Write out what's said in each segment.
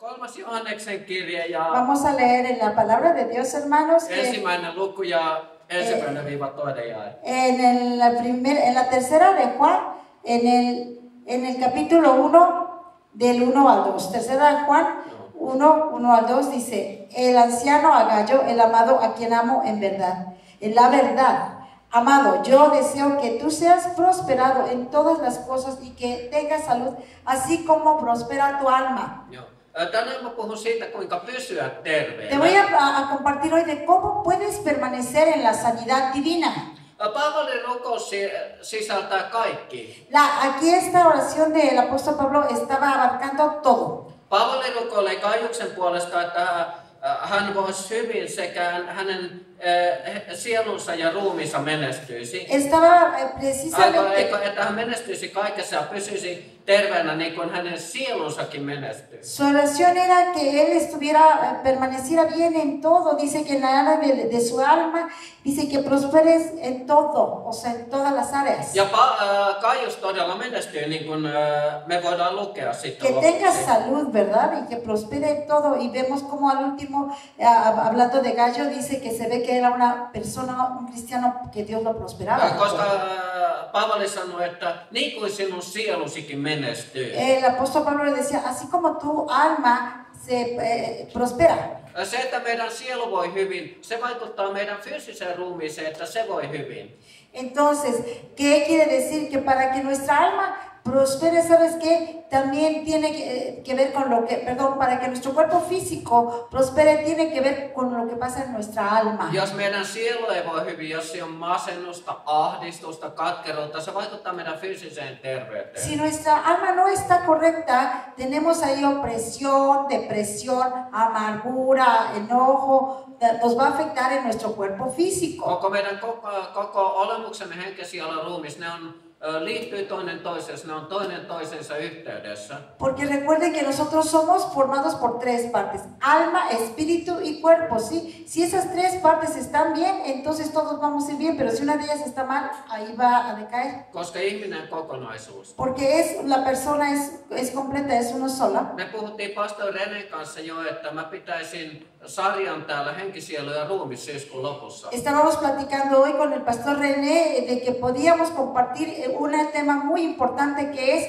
Kolmas Johanneksen kirje ja Vamos a leer en la palabra de Dios, hermanos, que ensimmäinen luku ja ensimmäinen viiva toinen jae. en la tercera de Juan, en el capítulo 1, del 1 al 2. Tercera de Juan 1 al 2 dice: el anciano Agallo, el amado, a quien amo en verdad, en la verdad. Amado, yo deseo que tú seas prosperado en todas las cosas y que tengas salud, así como prospera tu alma. Joo. Tänään mä puhun siitä, kuinka pysyä terveenä. Te voy a compartir hoy de cómo puedes permanecer en la sanidad divina. Paavalin rukous sisältää kaikki. Aquí esta oración del apóstol Pablo estaba abarcando todo. Paavali rukoilee Kaiuksen puolesta, että hän voisi hyvin sekä hänen sielunsa ja ruumiinsa menestyisi. Estaba precisamente... Että hän menestyisi kaikessa ja pysyisi terveenä niin kuin hänen sielunsakin menestyy. Su oración era que él permaneciera bien en todo. Dice que en la área de su alma, dice que prosperes en todo, o sea, en todas las áreas. Ja Kaius todella menestyy, niin kuin me voidaan lukea sitten. Que tenga salud, ¿verdad? Y que prospere en todo. Y vemos como al último, hablando de Gallo, dice que se ve que era una persona, un cristiano, que Dios lo prosperaba. Koska Paavali sanoi, että niin kuin sinun sielusikin menestyy. El apóstol Pablo le decía, así como tu alma se prospera. Se, että meidän sielu voi hyvin, se vaikuttaa meidän fyysiseen ruumiiseen, että se voi hyvin. Entonces, ¿qué quiere decir? Que para que nuestra alma prospere, ¿sabes qué? También tiene que ver con lo que, perdón, para que nuestro cuerpo físico prospere, tiene que ver con lo que pasa en nuestra alma. Jos meidän sielu ei voi hyvin, jos on masennusta, ahdistusta, katkeruutta, se vaikuttaa meidän fyysiseen terveyteen. Si nuestra alma no está correcta, tenemos ahí opresión, depresión, amargura, enojo, nos va a afectar en nuestro cuerpo físico. Koko meidän koko olemuksemme henkesielun ruumis, ne liittyy toinen toisensa, ne on toinen toisensa yhteydessä. Porque recuerden que nosotros somos formados por tres partes: alma, espíritu y cuerpo, ¿sí? Si esas tres partes están bien, entonces todos vamos a ir bien, pero si una de ellas está mal, ahí va a decaer. Koska ihminen on kokonaisuus. Porque la persona es completa, es uno sola. Me puhuttiin pastor Renen kanssa jo, että mä pitäisin sarjan täällä henkisielu ja ruumis syyskuun lopussa. Estábamos platicando hoy con el pastor René de que podíamos compartir un tema muy importante, que es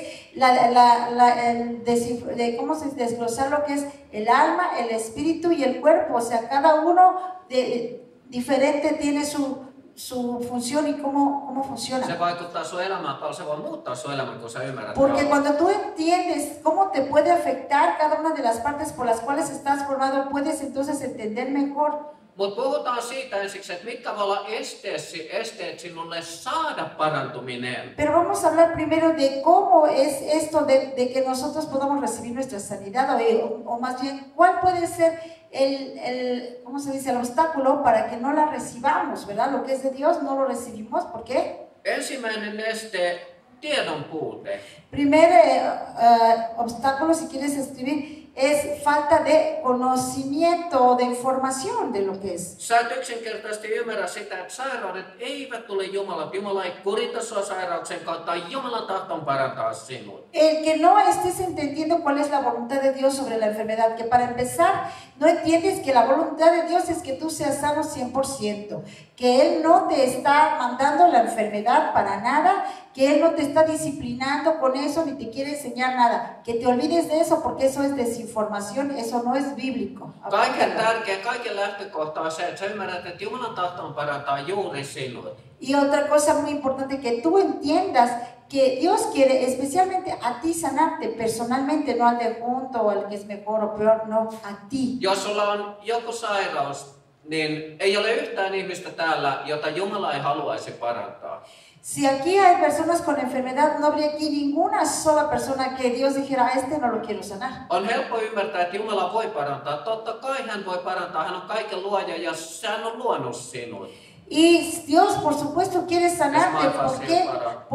cómo se desglosar lo que es el alma, el espíritu y el cuerpo. O sea, cada uno diferente tiene su función y cómo funciona. Se vaikuttaa sun elämään paljon, se voi muuttaa sun elämän, kun sä ymmärrät. Porque cuando tú entiendes cómo te puede afectar cada una de las partes por las cuales estás formado, puedes entonces entender mejor. Mutta puhutaan siitä ensiksi, että mitkä voi olla esteet sinulle saada parantuminen. Pero vamos a hablar primero de cómo es esto de que nosotros podamos recibir nuestra sanidad, o más bien, cuál puede ser ¿cómo se dice? El obstáculo para que no la recibamos, ¿verdad? Lo que es de Dios no lo recibimos. ¿Por qué? Ensimmäinen este, tiedon puute. Primer obstáculo, si quieres escribir, es falta de conocimiento, de información de lo que es. Sä et yksinkertaisesti ymmärrä sitä, että sairaudet eivät tule Jumalalta. Jumala ei kurita sua sairauksen kautta, Jumalan tahton parantaa sinut. El que no estés entendiendo cuál es la voluntad de Dios sobre la enfermedad, que para empezar no entiendes que la voluntad de Dios es que tú seas sano 100%, que Él no te está mandando la enfermedad para nada, que Él no te está disciplinando con eso ni te quiere enseñar nada, que te olvides de eso porque eso es desinformación, eso no es bíblico. Kaiken tärkeä, kaiken lähtökohta on se, että sä ymmärrät, että Jumalan tahto parantaa juuri sinut. Y otra cosa muy importante, que tú entiendas que Dios quiere especialmente a ti sanarte personalmente, no al de junto o al que es mejor o peor, no, a ti. Jos sulla on joku sairaus, niin ei ole yhtään ihmistä täällä, jota Jumala ei haluaisi parantaa. Si aquí hay personas con enfermedad, no habría aquí ninguna sola persona que Dios dijera, a este no lo quiero sanar. On helppo ymmärtää, että Jumala voi parantaa. Totta kai hän voi parantaa, hän on kaiken luoja ja hän on luonut sinut. Y Dios, por supuesto, quiere sanarte. ¿Por qué?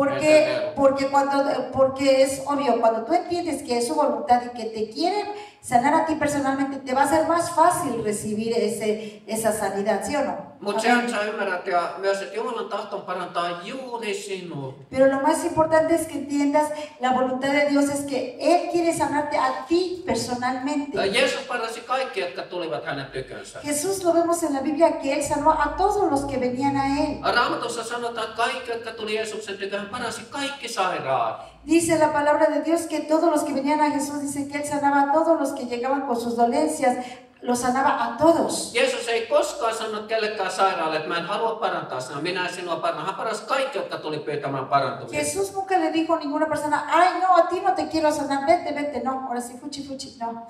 Porque es obvio, cuando tú entiendes que es su voluntad y que te quiere sanar a ti personalmente, te va a ser más fácil recibir esa sanidad, ¿sí o no? Mutta sen sä ymmärrät ja myös, että Jumalan tahto on parantaa juuri sinua. Pero lo más importante es que entiendas la voluntad de Dios es que Él quiere sanarte a ti personalmente. Jeesus paransi kaikki, jotka tulivat hänen tykönsä. Jesús lo vemos en la Biblia que Él sanó a todos los que venían a Él. Raamatussa sanotaan, että kaikki, jotka tuli Jeesuksen tykö, hän paransi kaikki sairaat. Dice la palabra de Dios que todos los que venían a Jesús, dice que Él sanaba a todos los que llegaban con sus dolencias, los sanaba a todos. Jeesus ei koskaan sanonut kellekään sairaalle, että mä en halua parantaa sinua, minä en sinua paranna. Hän paransi kaikki, jotka tuli pyytämään parantumista. Jesús nunca le dijo a ninguna persona, ay no, a ti no te quiero sanar, vete, vete, no, ahora sí, fuchi, fuchi, no.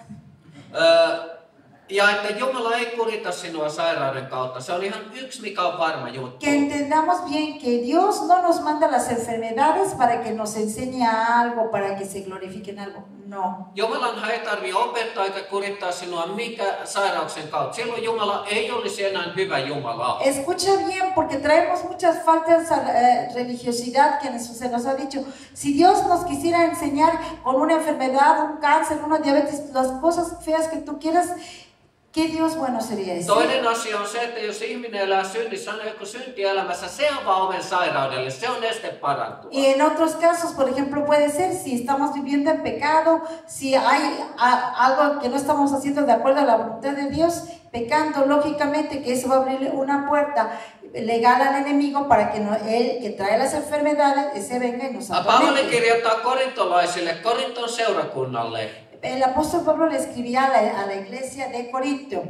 Ja että Jumala ei kurita sinua sairauden kautta. Se on ihan yksi, mikä on varma juttu. Que entendamos bien que Dios no nos manda las enfermedades para que nos enseñe algo, para que se glorifique en algo. No. Jumalan ei tarvitse opettaa eikä kurittaa sinua mikä sairauksen kautta. Silloin Jumala ei olisi enää hyvä Jumala. Escucha bien, porque traemos muchas faltas a religiosidad que se nos ha dicho. Si Dios nos quisiera enseñar con una enfermedad, un cáncer, una diabetes, las cosas feas que tú quieras, ¿qué Dios bueno sería ese? Toinen asia on se, että jos ihminen elää synnissä, on joku synti elämässä, se avaa oven sairaudelle, se on este parantua. Y en otros casos, por ejemplo, puede ser si estamos viviendo en pecado, si hay algo que no estamos haciendo de acuerdo a la voluntad de Dios, pecando, lógicamente que eso va a abrir una puerta legal al enemigo para que él que trae las enfermedades, ese venga y nos Paavali atormente. kirjoittaa korintolaisille, Korinton seurakunnalle. El apóstol Pablo le escribía a la iglesia de Corinto.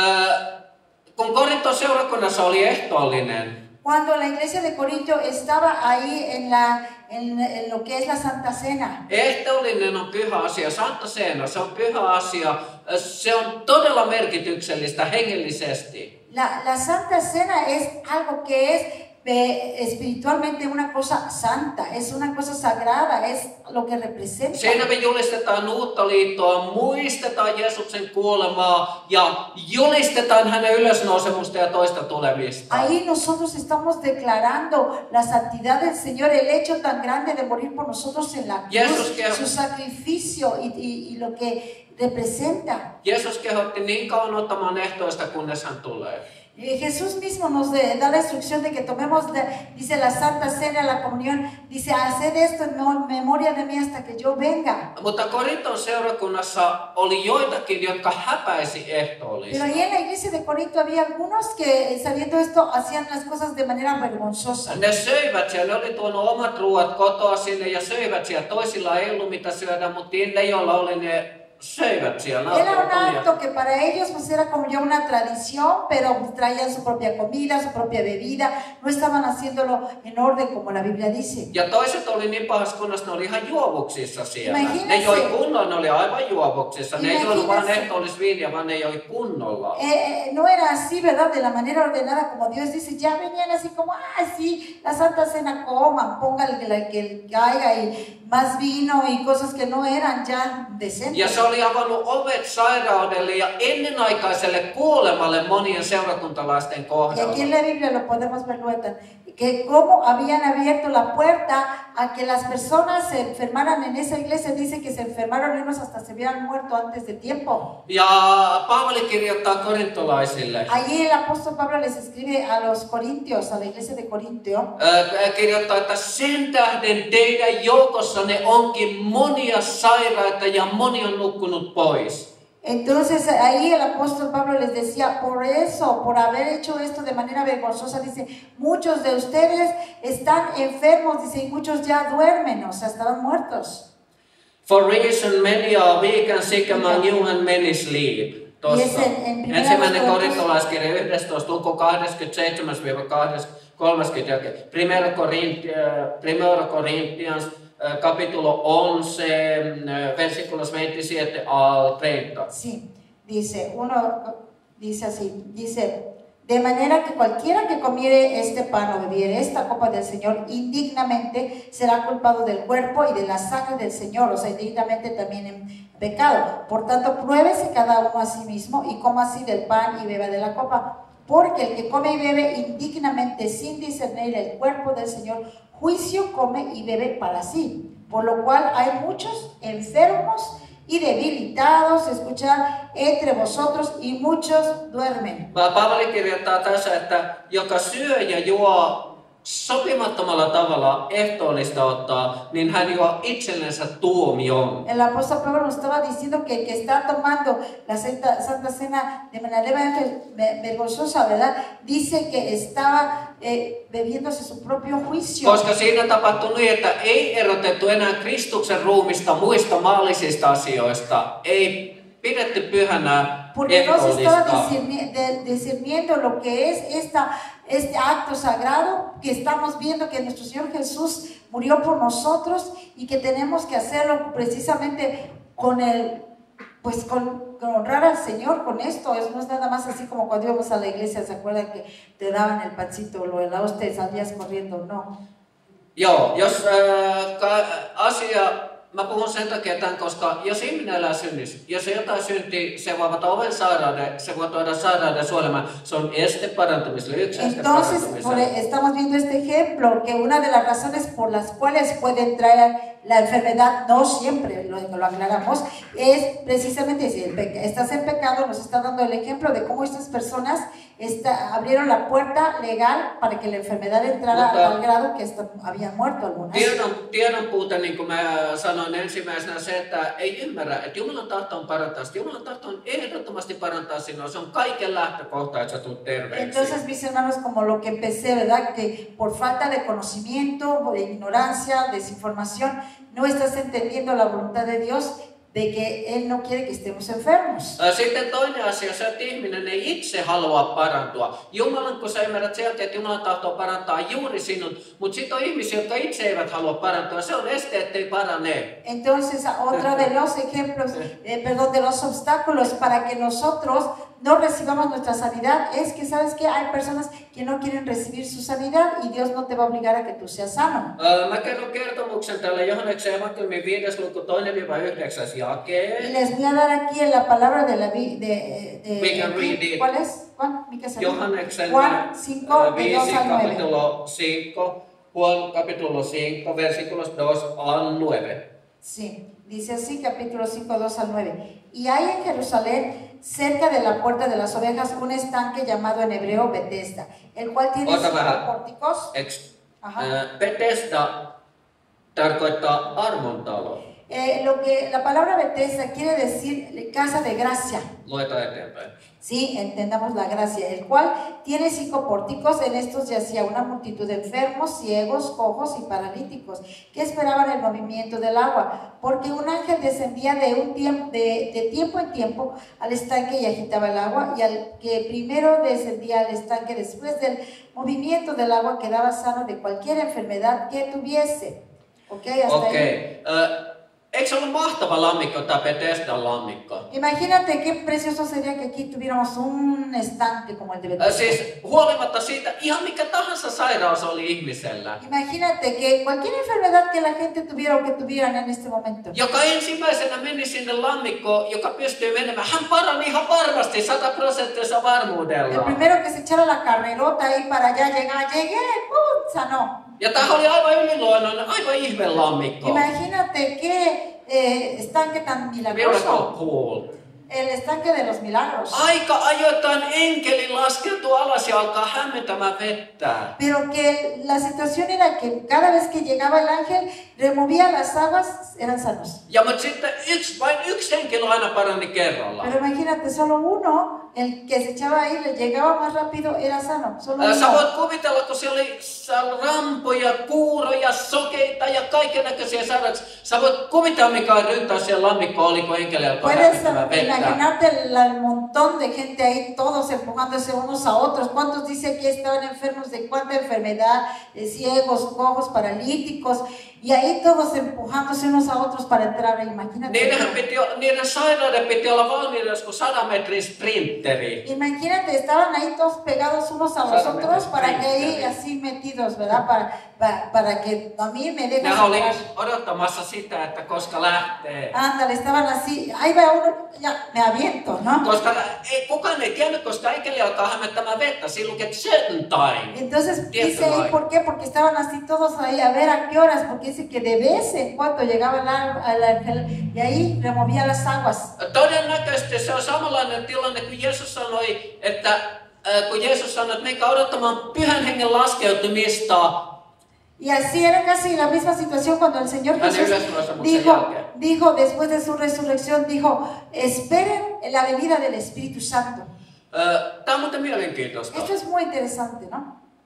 Kun Korinton seurakunnassa oli ehtoollinen, Cuando la iglesia de Corinto estaba ahí en lo que es la Santa Cena. ehtoollinen on pyhä asia, Santa Cena, se on pyhä asia, se on todella merkityksellistä hengellisesti. La Santa Cena es algo que es espiritualmente una cosa santa, es una cosa sagrada, es lo que representa. Siinä me julistetaan uutta liittoa, muistetaan Jeesuksen kuolemaa ja julistetaan hänen ylösnousemusta ja toista tulemista. Ahí nosotros estamos declarando la santidad del Señor, el hecho tan grande de morir por nosotros en la cruz, su sacrificio y lo que representa. Jeesus kehotti niin kauan ottamaan ehtoista, kunnes hän tulee. Jesús mismo nos da la instrucción de que tomemos, dice la Santa Cena, la comunión, dice, haced esto en memoria de mí hasta que yo venga. Mutta Korinton seurakunnassa oli joitakin, jotka häpäisi ehtoollista. Pero ahí en la iglesia de Corinto había algunos que, sabiendo esto, hacían las cosas de manera vergonzosa. Ne söivät siellä, ne oli tuonut omat ruuat kotoa sinne ja söivät siellä. Toisilla ei ollut mitä syödä, mutta ne, joilla oli, ne söivät siellä. Era un acto que para ellos pues era como ya una tradición, pero traían su propia comida, su propia bebida, no estaban haciéndolo en orden como la Biblia dice. Ja toiset oli niin pahassa kunnossa, ne oli ihan juovuksissa siellä. Imagínense. Ne joi kunnolla, ne oli aivan juovuksissa. Ne ei juonut vaan ehtoollisviiniä, vaan ne joi kunnolla. No era así, ¿verdad? De la manera ordenada como Dios dice, ya venían así como, sí, la Santa Cena coman, póngale que caiga y más vino y cosas que no eran ya decentes. Ja se oli avannut ovet sairaudelle ja ennenaikaiselle kuolemalle monien seurakuntalaisten Y kohdalla. aquí en la Biblia lo podemos ver luego, que cómo habían abierto la puerta a que las personas se enfermaran en esa iglesia. Dice que se enfermaron y unos hasta se habían muerto antes de tiempo. Ja Paavali kirjoittaa korintolaisille. Allí el apóstol Pablo les escribe a los corintios, a la iglesia de Corintio. Kirjoittaa, että sen tähden teidän joukossanne onkin monia sairaita ja moni on nukkunut pois. Entonces ahí el apóstol Pablo les decía, por eso, por haber hecho esto de manera vergonzosa, dice, muchos de ustedes están enfermos, dice, y muchos ya duermen, o sea, estaban muertos. For reason many are weak and sick among you and many sleep. Tuossa ensimmäinen korintolaiskirja 11, luku 27-30 jälkeen. Primero Corinthians, capítulo 11, versículos 27 al 30. Sí, dice así, dice, de manera que cualquiera que comiere este pan o bebiere esta copa del Señor indignamente será culpado del cuerpo y de la sangre del Señor, o sea, indignamente también en pecado. Por tanto, pruébese cada uno a sí mismo y coma así del pan y beba de la copa. Porque el que come y bebe indignamente sin discernir el cuerpo del Señor, juicio come y bebe para sí. Por lo cual hay muchos enfermos y debilitados, escuchad, entre vosotros y muchos duermen. Paavali kirjoittaa tässä, että joka syö ja juo sopimattomalla tavalla ehtoollista ottaa, niin hän juo itsellensä tuomion. El apóstol Pablo nos estaba diciendo que el que está tomando la Santa Cena de manera vergonzosa, ¿verdad? Dice que estaba bebiéndose su propio juicio. Koska siinä tapahtui niin, että ei erotettu enää Kristuksen ruumista muista maallisista asioista, ei pidetty pyhänä Porque no se estaba ehtoollista. discerniendo lo que es este acto sagrado, que estamos viendo que nuestro Señor Jesús murió por nosotros y que tenemos que hacerlo precisamente con honrar al Señor con esto. No es nada más así como cuando íbamos a la iglesia, ¿se acuerdan que te daban el pancito, lo de la hostia y salías corriendo? No. Joo, jos asia, mä puhun sen takia tämän, koska jos ihminen elää synnissä, jos se jotain syntii, se voi avata oven sairauden, se voi tuoda sairauden suolemaan, se on este parantumiselle, yksi este parantumiselle. Estamos viendo este ejemplo, que una de las razones por las cuales puede entrar la enfermedad, no siempre lo aclaramos, es precisamente si estás en pecado, nos está dando el ejemplo de cómo estas personas abrieron la puerta legal para que la enfermedad entrara al grado que habían muerto algunas. Tiedon puute, niin kuin mä sanoin ensimmäisenä, se, että ei ymmärrä, että Jumalan tahto on parantaa. Jumalan tahto on ehdottomasti parantaa sinua. Se on kaiken lähtökohta, että sä tulet terveeksi. Entonces, mis hermanos, como lo que empecé, ¿verdad? Que por falta de conocimiento, por ignorancia, desinformación, no estás entendiendo la voluntad de Dios, de que Él no quiere que estemos enfermos. Sitten toinen asia, se, että ihminen ei itse halua parantua. Jumalan, kun sä ymmärrät sieltä, että Jumalan tahtoo parantaa juuri sinut, mutta sitten on ihmisiä, jotka itse eivät halua parantua. Se on este, ettei parane. Entonces, otro de los ejemplos, de los obstáculos para que nosotros no recibamos nuestra sanidad es que, ¿sabes qué? Hay personas que no quieren recibir su sanidad y Dios no te va a obligar a que tú seas sano. Mä kerron kertomuksen täällä Johanneksen evankeliumin 5. luku 2-9 jakee. Y les voy a dar aquí en la palabra de ¿cuál es? Juan, Johanneksen Juan 5, de 2 al 9. capítulo 5, Juan capítulo 5, versículos 2 al 9. Sí, dice así, capítulo 5, 2 al 9. Y hay en Jerusalén, cerca de la puerta de las ovejas, un estanque llamado en hebreo Betesda, el cual tiene 5 pórticos. Betesda tarkoittaa armontalo. Lo que la palabra Betesda quiere decir casa de gracia. Luetaan eteenpäin. Sí, entendamos la gracia, el cual tiene 5 pórticos. En estos yacía una multitud de enfermos, ciegos, cojos y paralíticos que esperaban el movimiento del agua, porque un ángel descendía de tiempo en tiempo al estanque y agitaba el agua, y al que primero descendía al estanque después del movimiento del agua quedaba sano de cualquier enfermedad que tuviese. Hasta ahí. Eikö se ollut mahtava lammikko, tämä Betesdan lammikko? Imagínate qué precioso sería que aquí tuviéramos un estanque como el de Betesda. Siis huolimatta siitä, ihan mikä tahansa sairaus oli ihmisellä. Imagínate que cualquier enfermedad que la gente tuviera o que tuvieran en este momento. Joka ensimmäisenä meni sinne lammikkoon, joka pystyy menemään, hän parani ihan varmasti 100% varmuudella. El primero que se echara la carrerota ahí para allá, llegué, ¡pum! Sanó. Ja tämä oli aivan yliluonnollinen, aivan ihme lammikko. Imagínate qué estanque tan milagroso. Cool. El estanque de los milagros. Aika ajoittain enkeli laskeutuu alas ja alkaa hämmentämään vettä. Pero que la situación era que cada vez que llegaba el ángel, removía las aguas, eran sanos. Ja mutta sitten vain yksi henkilö aina parani kerralla. Pero imagínate, solo uno, el que se echaba ahí, le llegaba más rápido, era sano. Solo uno. Sä voit kuvitella, kun siellä oli rampoja, kuuroja, sokeita ja kaikennäköisiä sairauksia. Sä voit kuvitella, mikä ryntäys siellä lammikko oli, kun enkeli alkoi hämmentämään vettä. Imaginarte el montón de gente ahí, todos empujándose unos a otros. ¿Cuántos dice que estaban enfermos de cuánta enfermedad? De ciegos, cojos, paralíticos. Y ahí todos empujándose unos a otros para entrar. Imagínate. Niiden sairauden piti olla valmiudessa kuin 100 metrin sprinteri. Imagínate, estaban ahí todos pegados unos a los otros para que ahí así metidos, ¿verdad? Para que a mí me dejen. Ne oli odottamassa sitä, että koska lähtee. Ándale, estaban así. Ahí va uno, ya me aviento, ¿no? Koska kukaan ei tiennyt, koska enkeli alkaa hämmentämään vettä. Silloin, että certain time. Entonces dice ahí, ¿por qué? Porque estaban así todos ahí a ver a qué horas, porque dice que de vez en cuando llegaba al ángel y ahí removía las aguas. Todennäköisesti se on samanlainen tilanne kuin Jeesus sanoi, että kun Jeesus sanoi, että menkää odottamaan Pyhän Hengen laskeutumista. Y así era casi la misma situación cuando el Señor Jesús dijo después de su resurrección, dijo, esperen la venida del Espíritu Santo. Tämä on muuten mielenkiintoista. Esto es muy interesante, ¿no?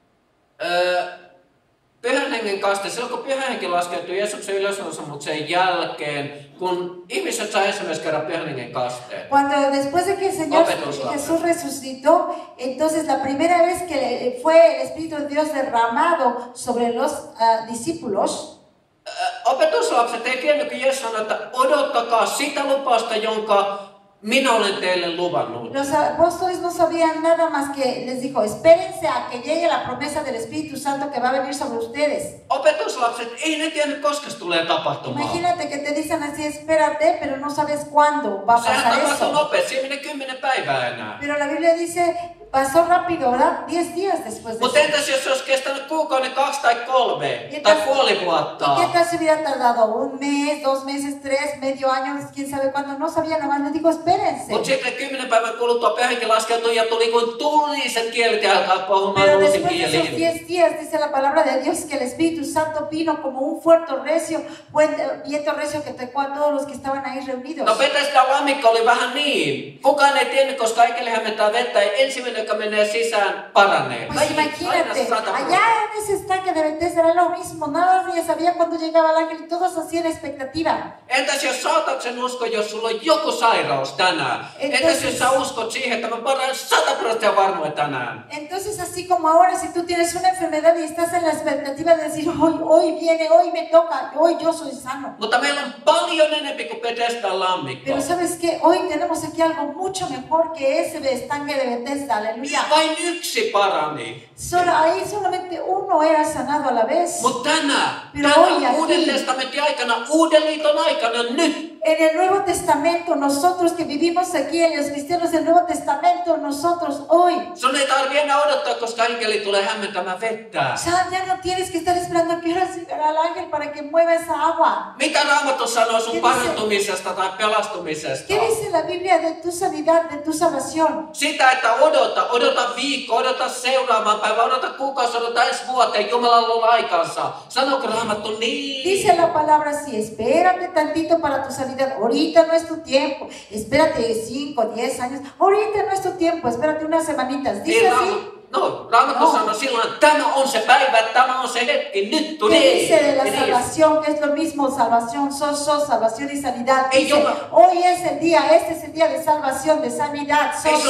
Pyhän Hengen kaste, silloin kun Pyhä Henki laskeutui Jeesuksen ylösnousemuksen jälkeen, kun ihmiset sai ensimmäisen kerran Pyhän Hengen kasteen. Cuando después de que el Señor Jesús resucitó, entonces la primera vez que fue el Espíritu de Dios derramado sobre los discípulos, opetuslapset ei tiennyt, kun Jeesus sanoi, että odottakaa sitä lupausta, jonka minä olen teille luvannut. Los apóstoles no sabían nada más que les dijo, espérense a que llegue la promesa del Espíritu Santo que va a venir sobre ustedes. Opetuslapset ei ne tiennyt, koska se tulee tapahtumaan. Imagínate que te dicen así, espérate, pero no sabes cuándo va a pasar Sehän tapahtui eso. nopeasti, siinä meni 10 päivää enää. Pero la Biblia dice, pasó rápido, ¿verdad? 10 días después de Mutta eso. entäs jos se olisi kestänyt kuukauden, 2 tai 3 tai puoli vuotta? ¿Y qué tal si hubiera tardado un mes, 2 meses, 3, medio año, quién sabe cuándo? No sabía, nomás les digo, espérense. Mutta sitten 10 päivän kuluttua Pyhä Henki laskeutui ja tuli kuin tuliset kielet ja alkaa puhumaan Pero uusin después de esos kieliin. 10 días, dice la palabra de Dios, que el Espíritu Santo vino como un fuerte recio, viento recio que tocó a todos los que estaban ahí reunidos. No Bethesda lammikko oli vähän niin. Kukaan ei tiennyt, koska enkeli hämmentää vettä ja ensimmäinen, joka menee sisään, paranee. Pues imagínate, allá en ese estanque de Bethesda era lo mismo, nadie sabía cuándo llegaba el ángel y todos hacían expectativa. Entäs jos saatatsen usko, jos sulla on joku sairaus tänään? Entäs jos sä uskot siihen, että mä paran 100% varmoin tänään? Entonces así como ahora, si tú tienes una enfermedad y estás en la expectativa de decir, hoy viene, hoy me toca, hoy yo soy sano. Mutta meillä on paljon enemmän kuin Bethesdan lammikko. Pero sabes que hoy tenemos aquí algo mucho mejor que ese estanque de Bethesda, aleluya. Vain yksi parani. Ahí solamente uno era sanado a la vez. Mutta tänään aquí, Uuden testamentin aikana, Uuden liiton aikana, nyt. En el Nuevo Testamento, nosotros que vivimos aquí, en los cristianos del Nuevo Testamento, nosotros hoy. Sun ei tarvitse enää odottaa, koska enkeli tulee hämmentämään vettä. Ya no tienes que estar esperando a que ahora llegará el ángel para que mueva esa agua. Mitä Raamattu sanoo sun parantumisesta tai pelastumisesta? ¿Qué dice la Biblia de tu sanidad, de tu salvación? Sitä, että odota viikko, odota seuraamaan päivä, odota kuukausi, odota ensi vuoteen, Jumalalla on aikansa. Sanooko Raamattu niin? Dice la palabra así, espérate tantito para tu sanidad, ahorita no es tu tiempo, espérate 5, 10 años, ahorita no es tu tiempo, espérate unas semanitas, dice así. No, Raamattu sanoo silloin, että tämä on se päivä, tämä on se hetki, nyt tuli. ¿Qué dice de la salvación? Que es lo mismo, salvación, salvación y sanidad. Dice, hoy es el día, este es el día de salvación, de sanidad,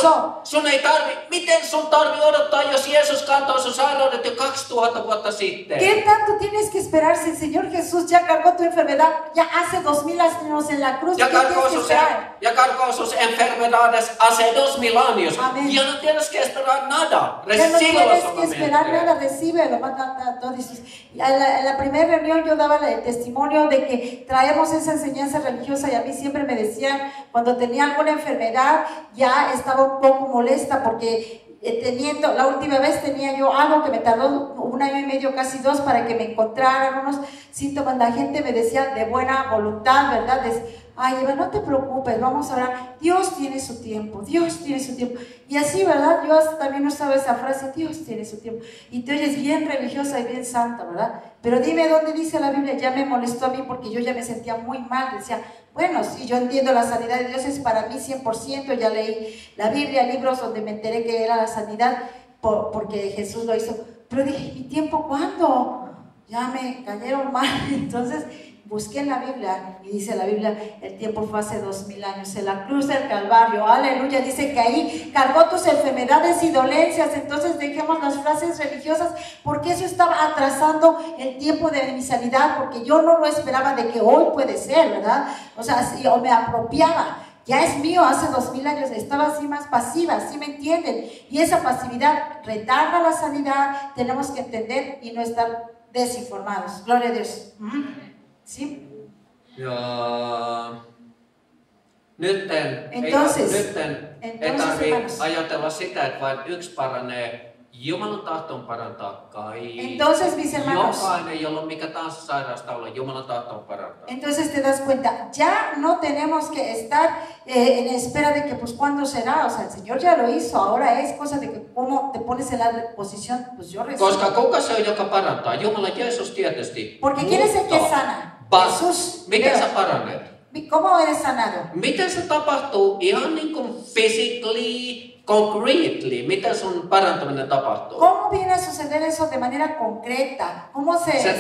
Sun ei miten sun tarvi odottaa, jos Jeesus kantoi sun sairaudet jo 2000 vuotta sitten? ¿Qué tanto tienes que esperar si el Señor Jesús ya cargó tu enfermedad ya hace 2000 años en la cruz? Ya cargó sus enfermedades hace 2000 años. Amén. Ya no tienes que esperar nada. Ya no tienes que esperar nada, recíbelo. En la primera reunión yo daba el testimonio de que traemos esa enseñanza religiosa y a mí siempre me decían, cuando tenía alguna enfermedad, ya estaba un poco molesta porque la última vez tenía yo algo que me tardó 1 año y medio, casi 2, para que me encontraran unos síntomas. La gente me decía de buena voluntad, ¿verdad? Ay, Eva, no te preocupes, vamos a orar. Dios tiene su tiempo, Dios tiene su tiempo. Y así, ¿verdad? Yo también usaba esa frase, Dios tiene su tiempo. Y te oyes bien religiosa y bien santa, ¿verdad? Pero dime dónde dice la Biblia. Ya me molestó a mí porque yo ya me sentía muy mal. Decía, bueno, sí, yo entiendo la sanidad de Dios es para mí 100%. Ya leí la Biblia, libros donde me enteré que era la sanidad porque Jesús lo hizo. Pero dije, ¿mi tiempo cuándo? Ya me cayeron mal. Entonces busqué en la Biblia y dice la Biblia, el tiempo fue hace 2000 años, en la cruz del Calvario, aleluya, dice que ahí cargó tus enfermedades y dolencias. Entonces dejemos las frases religiosas, porque eso estaba atrasando el tiempo de mi sanidad, porque yo no lo esperaba de que hoy puede ser, ¿verdad? O sea, o me apropiaba. Ya es mío, hace 2000 años, estaba así más pasiva, ¿sí me entienden? Y esa pasividad retarda la sanidad, tenemos que entender y no estar desinformados. Gloria a Dios. ¿Sí? Ja nytten Entonces, ei tarvitse ajatella sitä, että vain yksi paranee, Jumalan tahto on parantaa kaikki. Entonces, mis hermanos, Jokainen, jolla on mikä tahansa sairaus taula, Jumalan tahto on parantaa. entonces te das cuenta, ya no tenemos que estar en espera de que pues cuándo será, o sea, el Señor ya lo hizo, ahora es cosa de que cómo te pones en la posición, pues yo recibo. Koska kuka se on, joka parantaa? Jumala Jeesus tietysti. Porque ¿quién es el que sana? Jesús. Miten sä paranet? ¿Cómo eres sanado? Miten se tapahtuu ihan niin kuin physically, concretely? Miten sun parantaminen tapahtuu? ¿Cómo viene a suceder eso de manera concreta? ¿Cómo se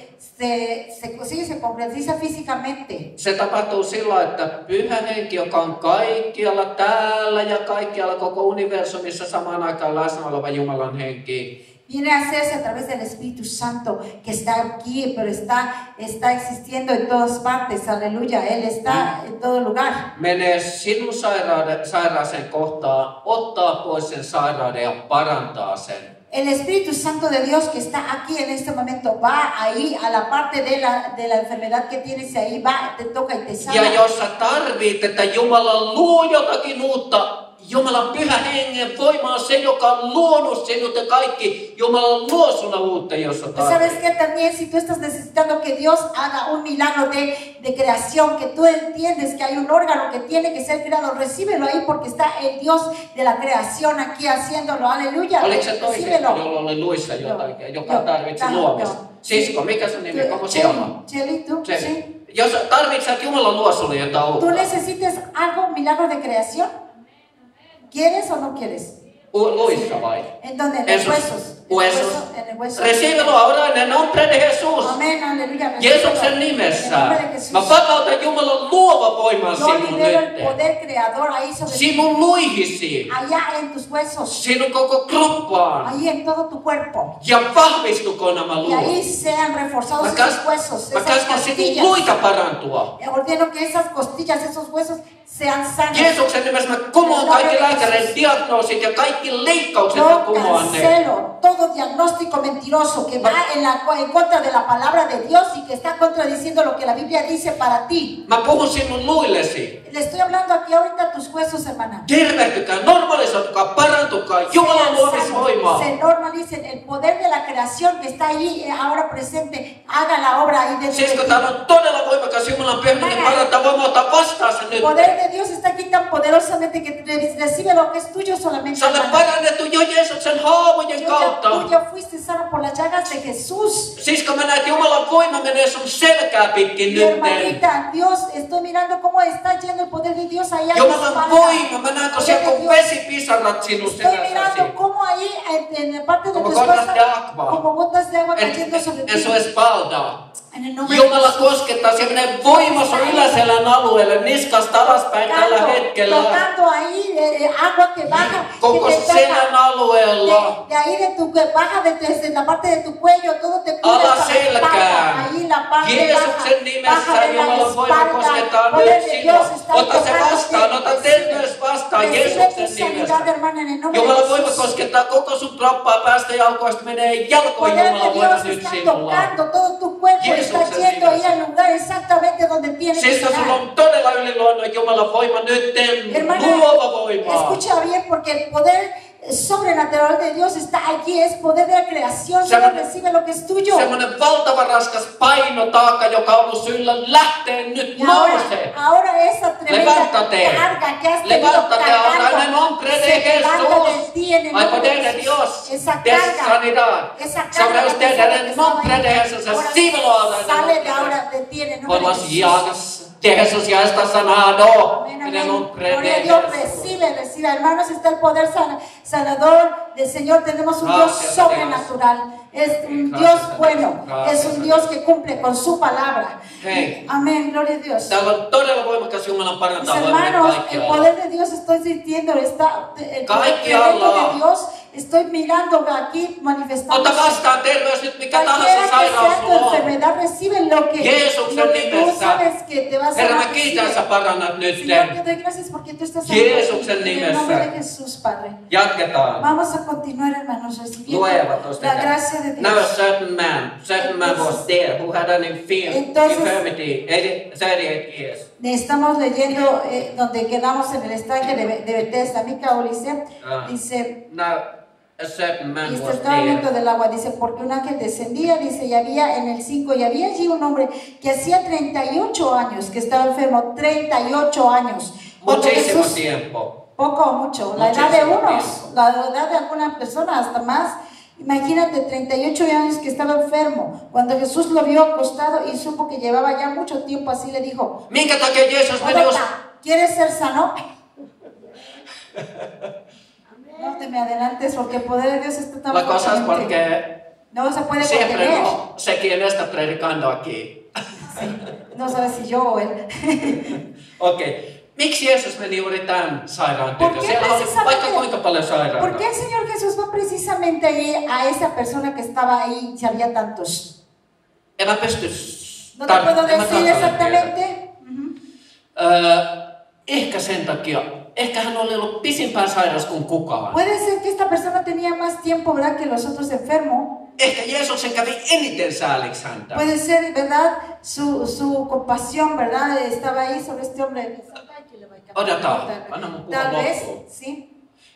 concretiza físicamente? Se tapahtuu sillä, että Pyhä Henki, joka on kaikkialla täällä ja kaikkialla koko universumissa samaan aikaan läsnä oleva Jumalan henki, viene a hacerse a través del Espíritu Santo que está aquí, pero está existiendo en todas partes. Aleluya, Él está en todo lugar. menee sinun sairaaseen kohtaan, ottaa pois sen sairauden ja parantaa sen. El Espíritu Santo de Dios que está aquí en este momento va ahí a la parte de la enfermedad que tienes ahí, va, te toca y te sana. Ja jos sä tarvit, että Jumala luo jotakin uutta, Jumalan Pyhä Hengen voima on se, joka on luonut sinut ja kaikki. Jumala luo sulle uutta, jos sä ¿Sabes tarvit. qué? También si tú estás necesitando que Dios haga un milagro de creación, que tú entiendes que hay un órgano que tiene que ser creado, recíbelo ahí porque está el Dios de la creación aquí haciéndolo. Aleluya. Oliko se toisesta, Recíbelo. jolla oli luissa jotakin, joka Joo, tarvitsi joo, luomista? joo. Sisko, mikä sun nimi? Koko siellä? Cheli, tú, sí. Jos tarvitset, että Jumala luo sulle jotain ¿Tú uutta. necesitas algo, un milagro de creación? ¿Quieres o no quieres? Luissa vai? ¿En dónde? En En los sus huesos. huesos. En el hueso. Recíbelo ahora en el nombre de Jesús. Amén, aleluya. Jeesuksen En el nimessä. nombre de Jesús. Mä vakautan Jumalan luova voimaa Yo sinun libero el nyt. poder creador ahí sobre ti. Sinun luihisi. Allá en tus huesos. Sinun koko kroppaan. Ahí en todo tu cuerpo. Ja vahvistuko nämä Y luot. ahí sean reforzados Mä esos huesos, Mä esas käsken sinun costillas. luita parantua. Ordeno que esas costillas, esos huesos sean sanos. Jeesuksen nimessä mä kumoan kaikki lääkärin diagnoosit ja kaikki leikkaukset mä Yo kumoan ne. cancelo todo diagnóstico mentiroso que va en contra de la palabra de Dios y que está contradiciendo lo que la Biblia dice para ti. Mä puhun sinun luillesi. Le estoy hablando aquí ahorita a tus huesos, hermana. Tervehtykää, normalisoitukaa, parantukaa. Jumalan Sean luomisvoimaa. sanos, se normalicen. El poder de la creación que está ahí ahora presente, haga la obra ahí dentro de Sisko, ti. tää on todella voimakas Jumalan pyhäinen parantaa voimaa ottaa vastaan sen El nyt. poder de Dios está aquí tan poderosamente que recibe lo que es tuyo solamente. Sä olet hermana. parannettu jo Jeesuksen haavojen kautta. Tú ya fuiste sano por las llagas de Jesús. Sisko, mä näen, että Jumalan voima menee sun selkää pitkin Mi nyt. hermanita, Dios, estoy mirando cómo está yendo el poder de Dios allá en tu Jumalan espalda. voima, mä näen, kun Poder siellä de on Dios. vesipisarat sinun Estoy mirando selässäsi. cómo ahí en la parte de Como tu gotas espalda, de agua. como gotas de agua cayendo sobre En sun ti. espalda. En el nombre de Jumala Jesús. koskettaa, se menee voima sun yläselän alueelle, niskasta alaspäin tällä hetkellä. Tocando ahí agua que baja, Koko que te selän toca. alueella. De ahí de tu baja desde la parte de tu cuello, todo te cubre hasta la espalda, Alaselkään. ahí la parte Jeesuksen baja, nimessä baja de la Jumalan voima espalda. koskettaa Poder nyt de sinua. Dios está Ota se tocándote. vastaan, ota terveys vastaan Recibe tu Jeesuksen sanidad, nimessä. hermana, en el nombre de Jumalan voima Jesús. koskettaa koko sun kroppaa päästä jalkoista menee El jalkoihin poder de Jumalan voima Dios nyt está sinulla. tocando todo tu cuerpo, Jeesuksen está yendo ahí nimessä. al lugar exactamente donde tiene que Sistä sulla estar. on todella yliluonnon Jumalan voima nyt, Hermana, luova voimaa. escucha bien porque el poder sobrenatural de Dios está allí, es poder de la creación, Se- solo recibe lo que es tuyo. Semmoinen valtava raskas painotaakka, joka on ollut syllä, lähtee nyt, Y ahora, nousee. ahora esa tremenda Levántate. carga que has tenido Levántate ahora en el nombre de se levanta de Jesús. ti en el Hay nombre poder de de Jesús. Dios Esa de carga, sanidad esa sobre carga ustedes en el nombre de Jesús. ahora Recíbelo ahora en el sale nombre de de ahora de ti en el nombre Por de las Jesús. llagas de Jesús ya está sanado. Amén, En el amén. nombre Gloria a de Dios, Jesús. recibe. Hermanos, está el poder sanador del Señor. Tenemos un Dios Gracias, Dios. sobrenatural. Es un Gracias, Dios Dios. bueno. Gracias, Es un Dios que cumple con su palabra. Hei. Amén, gloria a Dios. Täällä on todella voimakas Jumalan Mis parantaa voimia hermanos, el kaikkialla. poder de Dios estoy sintiendo, está el poder Kaikkialla. tremendo de Dios, estoy mirando aquí Ota manifestándose. vastaan terveys nyt, mikä Cualquiera tahansa que sairaus sea tu sulla on. enfermedad, recibe Jeesuksen lo que tú nimessä. sabes que te vas a Herra, mä recibir. kiitän, sä parannat nyt. Señor, te doy gracias porque tú estás Jeesuksen en el nimessä. nombre de Jesús, Padre. Jatketaan. Vamos a continuar, hermanos, recibiendo Lueva tuosta. la gracia de Now a Dios. certain man was there who had an Entonces- infirmity, 38 years. Estamos leyendo donde quedamos en el estanque de Bethesda. Mica Ulises Ah. dice, Now, a certain Y man esto was está hablando there. del agua, dice, porque un ángel descendía, dice, y había en el 5, y había allí un hombre que hacía 38 años, que estaba enfermo, 38 años. Cuando Muchísimo Jesús, tiempo. poco o mucho, la edad de Muchísimo unos, tiempo. la edad de alguna persona hasta más. Imagínate, 38 años que estaba enfermo. Cuando Jesús lo vio acostado y supo que llevaba ya mucho tiempo así, le dijo, Minkä takia Jeesus meni "Odota, ¿quieres ser sano?" No te me adelantes porque el poder de Dios está tan La cosa es fuertemente. porque No se puede siempre contener. no sé quién está predicando aquí. Sí, no sabes si yo o él. Okei. Miksi Jeesus meni juuri tämän sairaan ¿Por tytön? qué Siellä oli precisamente- vaikka kuinka paljon sairaita. ¿Por qué el Señor Jesús va precisamente ahí a esa persona que estaba ahí y había tantos? En mä pysty No te puedo en mä decir tarkalleen exactamente. tiedä. Ehkä sen takia. Ehkä hän oli ollut pisimpään sairas kuin kukaan. Puede ser que esta persona tenía más tiempo, ¿verdad?, que los otros enfermos. Ehkä Jeesuksen kävi eniten sääliksi häntä. Puede ser, ¿verdad?, su compasión, ¿verdad?, estaba ahí sobre este hombre. Odotaan, anna mun puhua Tal vez, loppuun. sí.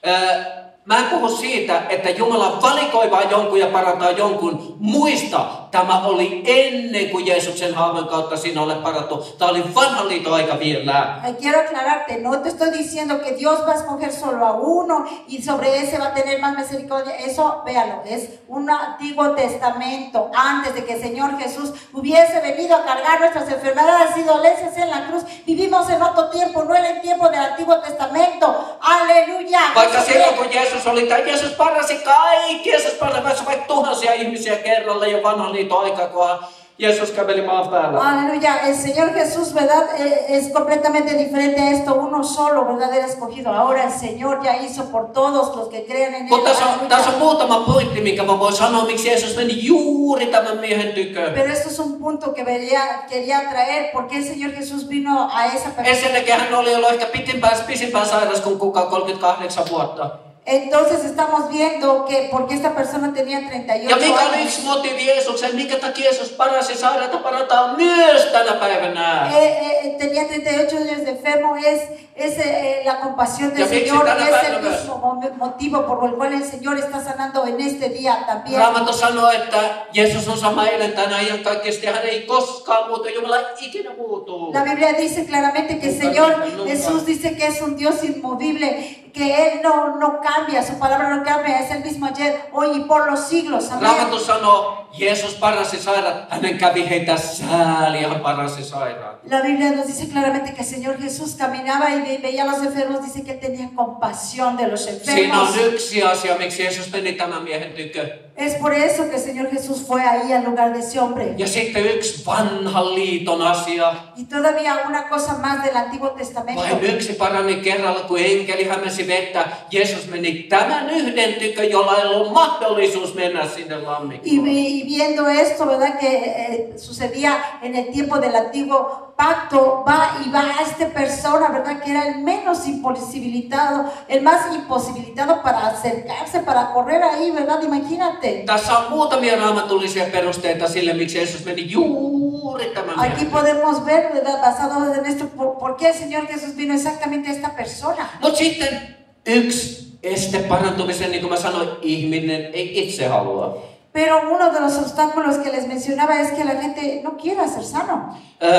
Mä en puhu siitä, että Jumala valikoi vain jonkun ja parantaa jonkun. Muista, tämä oli ennen kuin Jeesuksen haavan kautta sinulle parantu. Tämä oli vanhan liiton aika vielä. Quiero aclararte, no te estoy diciendo que Dios va a escoger solo a uno y sobre ese va a tener más misericordia. Eso, véalo, es un Antiguo Testamento. Antes de que el Señor Jesús hubiese venido a cargar nuestras enfermedades y dolencias en la cruz, vivimos en otro tiempo, no en el tiempo del Antiguo Testamento. Aleluya. Vaikka silloin kun Jeesus oli, tai Jeesus paransi kaikki, Jeesus paransi vaikka tuhansia ihmisiä kerralla jo vanhan liiton aikaa, kun Jeesus käveli maan päällä. Aleluya, el Señor Jesús, ¿verdad? Es completamente diferente a esto, uno solo, ¿verdad? Era escogido. Ahora el Señor ya hizo por todos los que creen en Él. Mutta tässä on Aleluya. muutama pointti, minkä mä voin sanoa, miksi Jeesus meni juuri tämän miehen tykö. Pero esto es un punto que quería traer, porque el Señor Jesús vino a esa persona. Ensinnäkin hän oli ollut ehkä pisimpään sairas kuin kukaan 38 vuotta. Entonces estamos viendo que porque esta persona tenía Ja 38 mikä oli años, yksi motiivi Jeesuksen, minkä takia Jeesus paransi sairaita parantaa myös tänä päivänä. tenía 38 años de enfermo, es la compasión del Ya miksi Señor, tänä y es el päivänä mismo motivo por el cual el Señor está sanando en este día también. Raamattu sanoo, että Jeesus on sama eilen, tänään ja kaikkiasti hän ei koskaan muutu. Jumala ei ikinä muutu. La Biblia dice claramente que el Señor Jesús dice que es un Dios inmovible, que Él no cambia, su palabra no cambia, es el mismo ayer, hoy y por los siglos. Amén. Raamattu sanoo, Jeesus paransi sairaat, hänen kävi heitä sääli ja hän paransi sairaat. La Biblia nos dice claramente que el Señor Jesús caminaba y veía a los enfermos, dice que Él tenía compasión de los Siinä on enfermos. yksi asia, miksi Jeesus meni tämän miehen tykö. Es por eso que el Señor Jesús fue ahí al lugar de ese hombre. Ja sitten yksi vanhan liiton asia. Y todavía una cosa más del Antiguo Testamento. Vain yksi parani kerralla, kun enkeli hämäsi vettä. Jeesus meni tämän yhden tykö, jolla ei ollut mahdollisuus mennä sinne lammikkoon. Y viendo esto, ¿verdad? Que sucedía en el tiempo del antiguo pacto, va a esta persona, ¿verdad? Que era el menos imposibilitado, el más imposibilitado para acercarse, para correr ahí, ¿verdad? Imagínate. Tässä on muutamia raamatullisia perusteita sille, miksi Jeesus meni juuri tämän Aquí miehen. podemos ver, ¿verdad? Basado en esto, por qué el Señor Jesús vino exactamente a esta persona. Mutta sitten yksi este parantumiseen, niin kuin mä sanoin, ihminen ei itse halua. Pero uno de los obstáculos que les mencionaba es que la gente no quiere ser sano.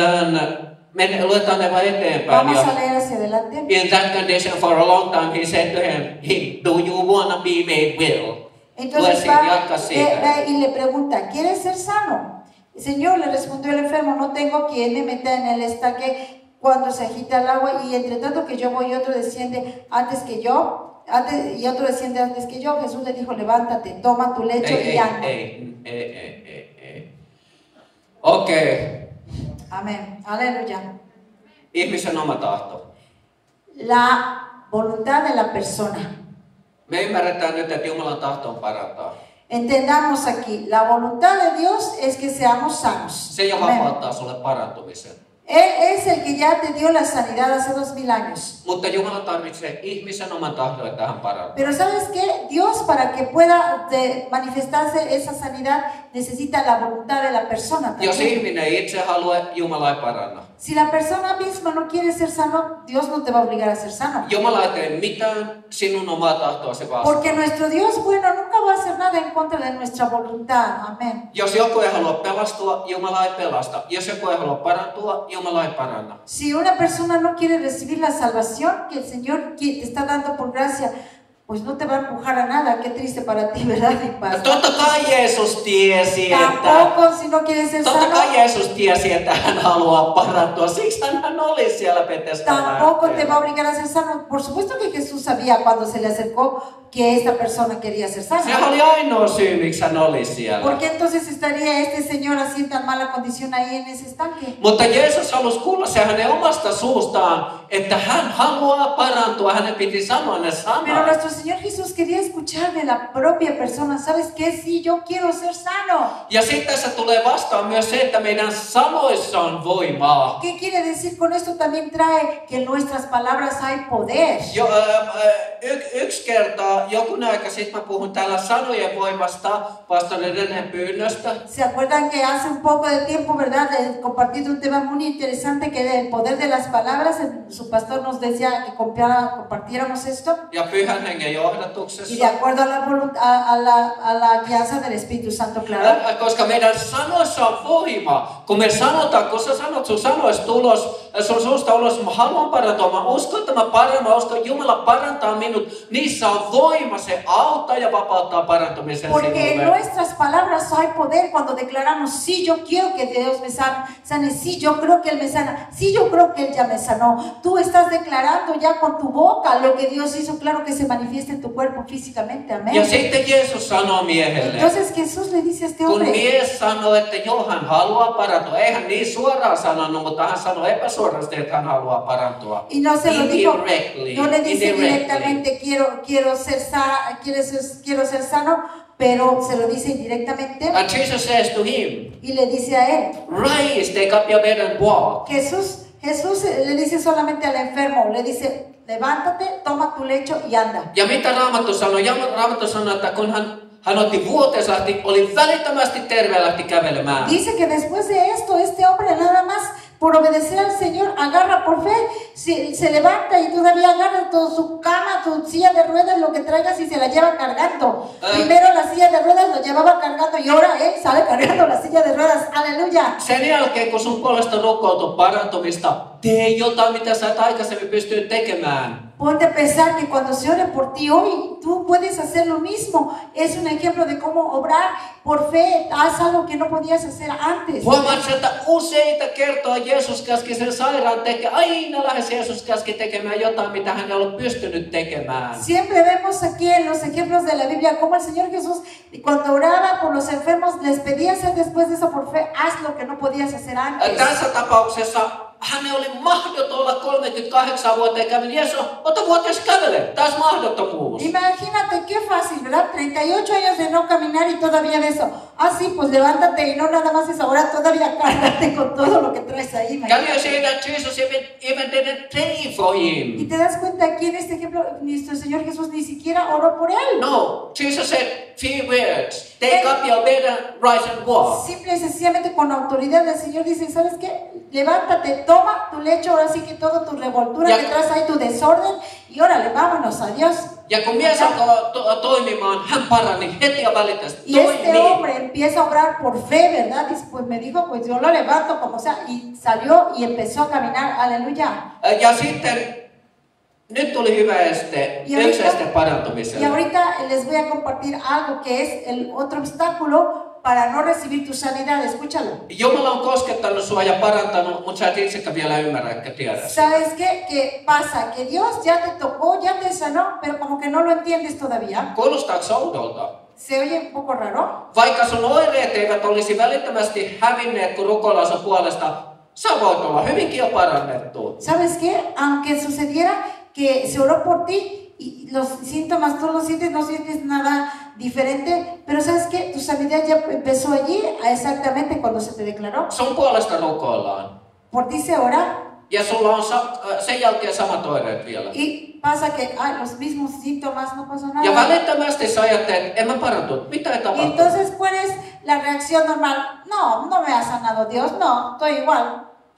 Me luetaan ne vaan eteenpäin. Vamos Ja a leer hacia adelante. in that condition for a long time he said to him, do you want to be made well? Entonces Lue jatka siitä. va y le pregunta, ¿quieres ser sano? El Señor, le respondió el enfermo, no tengo quien me meta en el estanque cuando se agita el agua, y entre tanto que yo voy, otro desciende antes que yo. Y otro desciende antes que yo. Jesús le dijo, levántate, toma tu lecho y anda. Okei. Amén. Aleluya. Ihmisen oma tahto. La voluntad de la persona. Me ymmärretään nyt, että Jumalan tahto on parantaa. Entendamos aquí, la voluntad de Dios es que seamos sanos. Se jo Amén. vapauttaa sulle parantumisen. Él es el que ya te dio la sanidad hace 2000 años. Mutta Jumala tarvitsee ihmisen oman tahdon, että hän parantaa. Pero ¿sabes qué? Dios, para que pueda manifestarse esa sanidad, necesita la voluntad de la persona Jos también. ihminen ei itse halua, Jumala ei paranna. Si la persona misma no quiere ser sano, Dios no te va a obligar a ser sano. Jumala ei tee mitään sinun omaa tahtoasi vastaan. Porque nuestro Dios bueno nunca va a hacer nada en contra de nuestra voluntad. Amén. Jos joku ei halua pelastua, Jumala ei pelasta. Jos joku ei halua parantua, Jumala ei paranna. Si una persona no quiere recibir la salvación que el Señor te está dando por gracia, pues no te va a empujar a nada. Qué triste para ti, ¿verdad? Totta kai Jeesus tiesi, että... Tampoco si no quieres ser Totta sano. kai Jeesus tiesi, että hän haluaa parantua. Siksi hän oli siellä Betesdan Tampoco te va a lähteellä. obligar a ser sano. Por supuesto que Jesús sabía cuando se le acercó que esta persona quería ser Se sana. oli ainoa syy, miksi hän oli siellä. ¿Por qué entonces estaría este señor así en tan mala condición ahí en ese estanque? Mutta Jeesus halusi kuulla se hänen omasta suustaan, että hän haluaa parantua. Hänen piti sanoa ne Pero sanat. nuestro Señor Jesús quería escuchar de la propia persona. ¿Sabes qué? Sí, yo quiero ser sano. Ja sitten tässä tulee vastaan myös se, että meidän sanoissa on voimaa. ¿Qué quiere decir con esto? También trae que en nuestras palabras hay poder. Yksi kerta, joku aika sitten mä puhun täällä sanojen voimasta pastori René pyynnöstä. ¿Se acuerdan que hace un poco de tiempo, verdad, he compartido un tema muy interesante que era el poder de las palabras? Su pastor nos decía que compartiéramos esto. Ja pyhän hengen johdatuksessa. Y de acuerdo a la guianza del Espíritu Santo, claro. Koska meidän sanoissa on voima. Kun me sanotaan, kun sä sanot sun sanoista ulos, sun suusta ulos, mä haluan parantua, mä uskon, että mä parannan, mä uskon, Jumala parantaa minut. Niissä on voima, se auttaa ja vapauttaa parantumisen Porque en sinulle. nuestras palabras hay poder cuando declaramos, sí, yo quiero que Dios me sane, sí, yo creo que Él me sana, sí, yo creo que Él ya me sanó. Tú estás declarando ya con tu boca lo que Dios hizo, claro que se manifiesta en tu cuerpo físicamente, Ja amén. sitten Jeesus sanoo miehelle. Entonces Jesús le dice a este Kun hombre, mies sanoo, että joo, hän haluaa parantua. Eihän niin suoraan sanonut, mutta hän sanoi epäsuorasti, että hän haluaa parantua. y no se lo dijo, Indirectly. no le dice directamente, quiero ser sano, pero se lo dice indirectamente And Jesus says to him, y le dice a él, rise, take up your bed and walk. Jesús le dice solamente al enfermo, le dice, levántate, toma tu lecho y anda. Ja mitä Raamattu sanoi? Raamattu sanoi, että kun hän otti vuotees, oli välittömästi terve ja lähti kävelemään. Dice que después de esto, este hombre nada más por obedecer al Señor, agarra por fe, se levanta y todavía agarra toda su cama, tu silla de ruedas, lo que traigas y se la lleva cargando. Primero la silla de ruedas lo llevaba cargando y ahora él sale cargando la silla de ruedas. Aleluya. Sen jälkeen, kun sun puolesta rukoutui parantumista, tee jotain, mitä sä et aikaisemmin pystynyt tekemään. Ponte a pensar que cuando se ore por ti hoy, tú puedes hacer lo mismo. Es un ejemplo de cómo obrar por fe. Haz algo que no podías hacer antes. Huomaat, että useita kertoja Jeesus käski sen sairaan tekemään. Aina lähes Jeesus käski tekemään jotain, mitä hän ei ollut pystynyt tekemään. Siempre vemos aquí en los ejemplos de la Biblia cómo el Señor Jesús, cuando oraba por los enfermos, les pedía hacer después de eso por fe, haz lo que no podías hacer antes. Tässä tapauksessa hänen oli mahdoton olla 38-vuotiaan kävely. Jeesus, ota vuotias kävele. Taas mahdottomuus. Imagínate qué fácil, ¿verdad? 38 años de no caminar y todavía de eso. Ah, sí, pues levántate y no nada más eso. Ahora todavía cárgate con todo lo que traes ahí. Can you see that Jesus even didn't pray for Y him? te das cuenta aquí en este ejemplo, nuestro Señor Jesús ni siquiera oró por él. No, Jesus said few words. Take up your bed and rise and walk. Simple y sencillamente con autoridad el Señor dice, ¿sabes qué? Levántate, toma tu lecho, ahora sí que todo tu revoltura Ya. que traes ahí, tu desorden, y órale, vámonos, adiós. Ja kun mies alkoi toimimaan, hän parani heti ja välittömästi. Y este hombre empieza a obrar por fe, ¿verdad? Dice, pues me dijo, pues yo lo levanto como sea, y salió y empezó a caminar, aleluya. Ja sitten, nyt tuli hyvä este, Ja yksi ahorita- este Y parantumiselle. ahorita les voy a compartir algo que es el otro obstáculo para no recibir tu sanidad, escúchalo. Jumala on koskettanut sua ja parantanut, mutta sä et itsekään vielä ymmärrä, etkä tiedä. ¿Sabes qué? Que pasa que Dios ya te tocó, ya te sanó, pero como que no lo entiendes todavía. Kuulostaako se oudolta? Se oye un poco raro. Vaikka sun oireet eivät olisi välittömästi hävinneet, kun rukoillaan sun puolesta, sä voit olla hyvinkin jo parannettu. ¿Sabes qué? Aunque sucediera que se oró por ti y los síntomas tú los sientes, no sientes nada diferente, pero ¿sabes qué? Tu sanidad ya empezó allí exactamente cuando se te declaró. Sun puolesta rukoillaan. Por ti se ora Ja sulla on sen jälkeen samat oireet vielä. y pasa que ay, los mismos síntomas, no pasó Ja nada. välittömästi sä ajattelet, en mä parantunut, mitä ei Y tapahtunut. entonces, ¿cuál es la reacción normal? No, no me ha sanado Dios, no, estoy igual.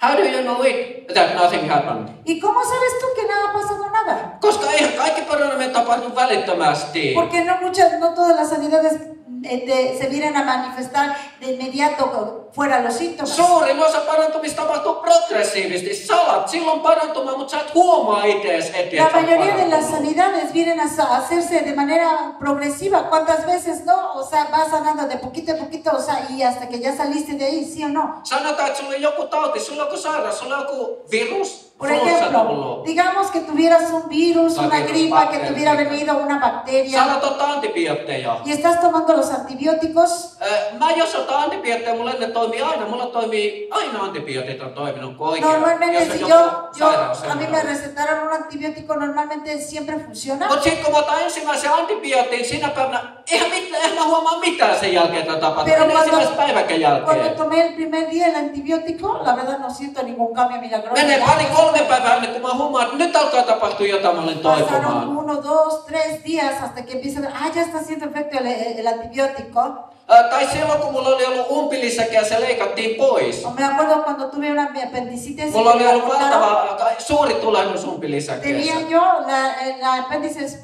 How do you know it that nothing happened? ¿Y cómo sabes tú que nada ha pasado nada? Koska eihän kaikki paraneminen tapahdu välittömästi. Porque no todas las sanidades se vienen a manifestar de inmediato fuera los síntomas. Suurin osa parantumista tapahtuu progressiivisesti. Salat silloin parantumaan, mutta sä et huomaa itseäsi heti, La että sä oot mayoría de las parantunut. sanidades vienen a hacerse de manera progresiva. ¿Cuántas veces no? O sea, vas sanando de poquito a poquito, o sea, y hasta que ya saliste de ahí, ¿sí o no? Sanotaan, että sulla on joku tauti, sulla on joku sairaus, sulla on joku virus, Por flunssa ejemplo, tullut. digamos que tuvieras un virus, una gripa, que te hubiera venido una Sä bacteria alat ottaa antibiootteja. y estás tomando los antibióticos. Mä jos otan antibiootteja, mulla ne toimii aina. Mulla toimii aina antibiootit on toiminut kuin oikein. Normalmente Jos on si joku yo sairaus a mí me sellainen. recetaron un antibiótico, normalmente siempre funciona. Mut sit kun mä otan ensimmäisen antibiootin, siinä päivänä eihän mä huomaa mitään sen jälkeen, että tapahtuu. Pero En ensimmäisen päiväkän cuando jälkeen. tomé el primer día el antibiótico, la verdad no siento ningún cambio milagroso. Menee 2-3 päivää ennen kuin mä huomaan, että nyt alkaa tapahtua jotain, mä olen Pasaron toipumaan. 1, 2, 3 días hasta que empieza a ver, ya está haciendo efecto el antibiótico. Tai silloin kun mulla oli ollut umpilisäke ja se leikattiin pois. O me acuerdo cuando tuve una apendicitis. Mulla oli me la ollut cortaron. valtava, suuri tulehdus Tenía umpilisäkkeessä. yo la apéndice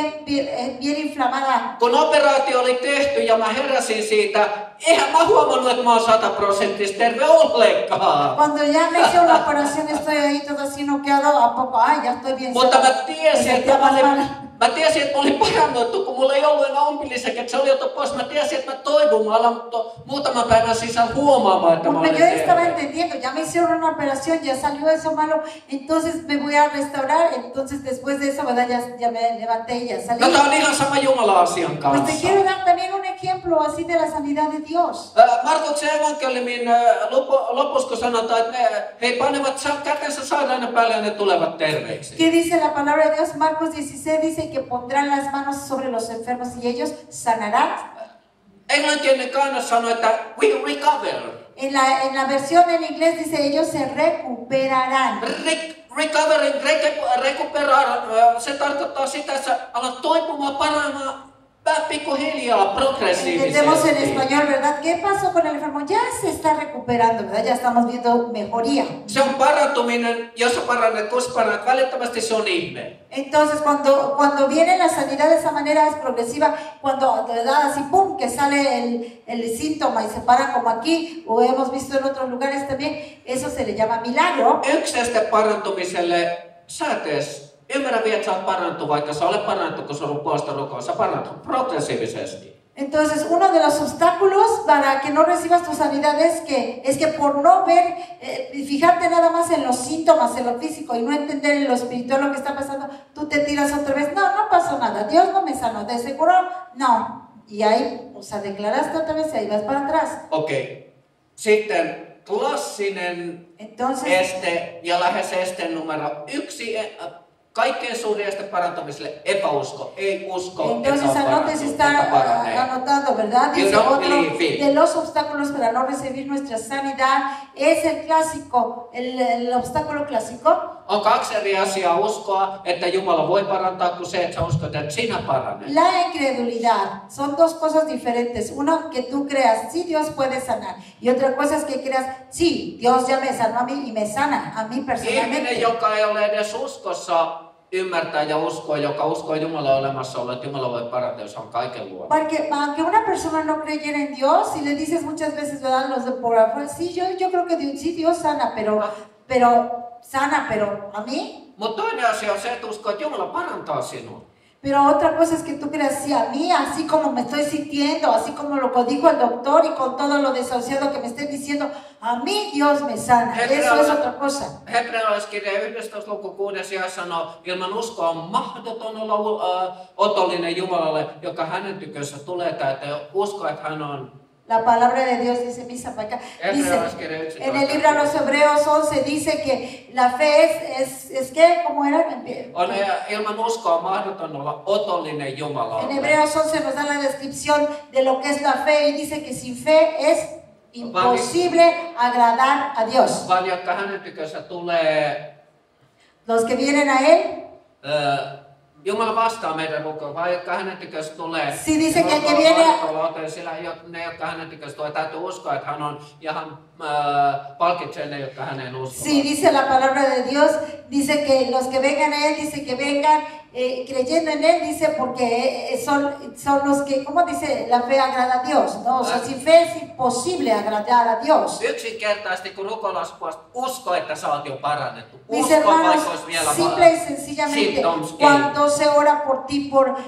bien inflamada. Kun operaatio oli tehty ja mä heräsin siitä, eihän mä huomannut, että mä oon 100% terve ollenkaan. Cuando ya me hicieron la operación estoy ahí todo así noqueado, a poco, ya estoy bien. Mutta sana. mä tiesin, Me että sentía mal. mä tiesin, että mä olin parannuttu, kun mulla ei ollut enää umpilisäke, se oli otettu pois. Mä tiesin, että mä toivon, mä alan muutaman päivän sisään huomaamaan, että mä Porque olen yo estaba terve. entendiendo, ya me hicieron una operación, ya salió eso malo, entonces me voy a restaurar, entonces después de eso, ¿verdad? Ya me levanté y ya salí. No tää on ihan sama Jumala-asian Pues te kanssa. quiero dar también un ejemplo así de la sanidad de Dios. Markuksen evankeliumin lopussa, kun sanotaan, että he panevat kätensä sairauden päälle ja ne tulevat terveiksi. ¿Qué dice la palabra de Dios? Marcos 16 dice que pondrán las manos sobre los enfermos y ellos sanarán. Englanninkielinen käännös sanoo, että we recover. En la versión en inglés dice ellos se recuperarán. Recovering, recuperar, se tarkoittaa sitä, että sä alat toipumaan, paranemaan pikkuhiljaa, Entendemos en progressiivisesti. español, ¿verdad? ¿Qué pasó con el enfermo? Ya se está recuperando, ¿verdad? Ya estamos viendo mejoría. Se on parantuminen, jos sä parannet, kun sä parannet, välittömästi se on ihme. Entonces, cuando viene la sanidad de esa manera es progresiva, cuando te da así, pum, que sale el síntoma y se para como aquí, o hemos visto en otros lugares también, eso se le llama milagro. Yksi este parantumiselle, sä et edes ymmärrä vielä, että sä oot parantu, vaikka sä olet parantu, kun sä olet puolesta rukoa, sä parantut progressiivisesti. Entonces, uno de los obstáculos para que no recibas tu sanidad es que por no ver, fijarte nada más en los síntomas, en lo físico y no entender en lo espiritual lo que está pasando, tú te tiras otra vez, no pasó nada, Dios no me sanó, de seguro no. Y ahí, o sea, declaraste otra vez y ahí vas para atrás. Okei. Sitten klassinen Entonces, este ja lähes este numero 1. Kaikkein suurin este parantamiselle epäusko. Ei usko, entonces että on anote si parantunut, está että paranee. anotando, ¿verdad? You Dice don't otro believe it. de los obstáculos para no recibir nuestra sanidad es el clásico, el obstáculo clásico. On kaksi eri asiaa uskoa, että Jumala voi parantaa, kuin se, että sä uskot, että sinä paranet. La incredulidad son dos cosas diferentes. Uno, que tú creas, sí, Dios puede sanar. Y otra cosa es que creas, sí, Dios ya me sanó a mí y me sana a mí Ihminen, personalmente. joka ei ole edes uskossa, ymmärtää ja uskoo, joka uskoo Jumalan olemassaoloa, että Jumala voi parantaa, jos on kaiken luonut. Porque aunque una persona no creyera en Dios, y le dices muchas veces, ¿verdad? Los de por afuera, sí, yo creo que Dios, sí, Dios sana, pero a mí. Mutta toinen asia on se, että uskoo, että Jumala parantaa sinua. Pero otra cosa es que tú creas, sí, a mí, así como me estoy sintiendo, así como lo dijo el doctor y con todo lo desahuciado que me estén diciendo, a mí Dios me sana. Eso es otra cosa. Hebrealaiskirja 11. luku 6. jae sanoo, ilman uskoa on mahdoton olla otollinen Jumalalle, joka hänen tykönsä tulee, täytyy uskoa, että hän on. La palabra de Dios dice, misa para acá, dice, en el libro de los Hebreos 11 dice que la fe es que, ¿cómo era? On ilman uskoa on mahdoton olla otollinen Jumalalle. En Hebreos 11 nos da la descripción de lo que es la fe y dice que sin fe es imposible agradar a Dios. Vaan jotka hänen tykönsä tulee, Los que vienen a Él, Jumala vastaa meidän rukoon, vai jotka hänen tyköstä tulee. Si dice que el que viene Sillä ne, jotka hänen tyköstä tulee, täytyy uskoa, että hän on, ja hän palkitsee ne, jotka hänen uskovat. Sí, dice la palabra de Dios, dice que los que vengan a Él, dice que vengan creyendo en Él, dice porque son los que, ¿cómo dice? La fe agrada a Dios, ¿no? O sea, sin fe es imposible agradar a Dios. Yksinkertaisesti, kun rukoillaan puolesta, usko, että sä oot jo parannettu. Mis Usko, hermanos, vaikka olisi vielä simple y sencillamente, symptoms ei. cuando se ora por ti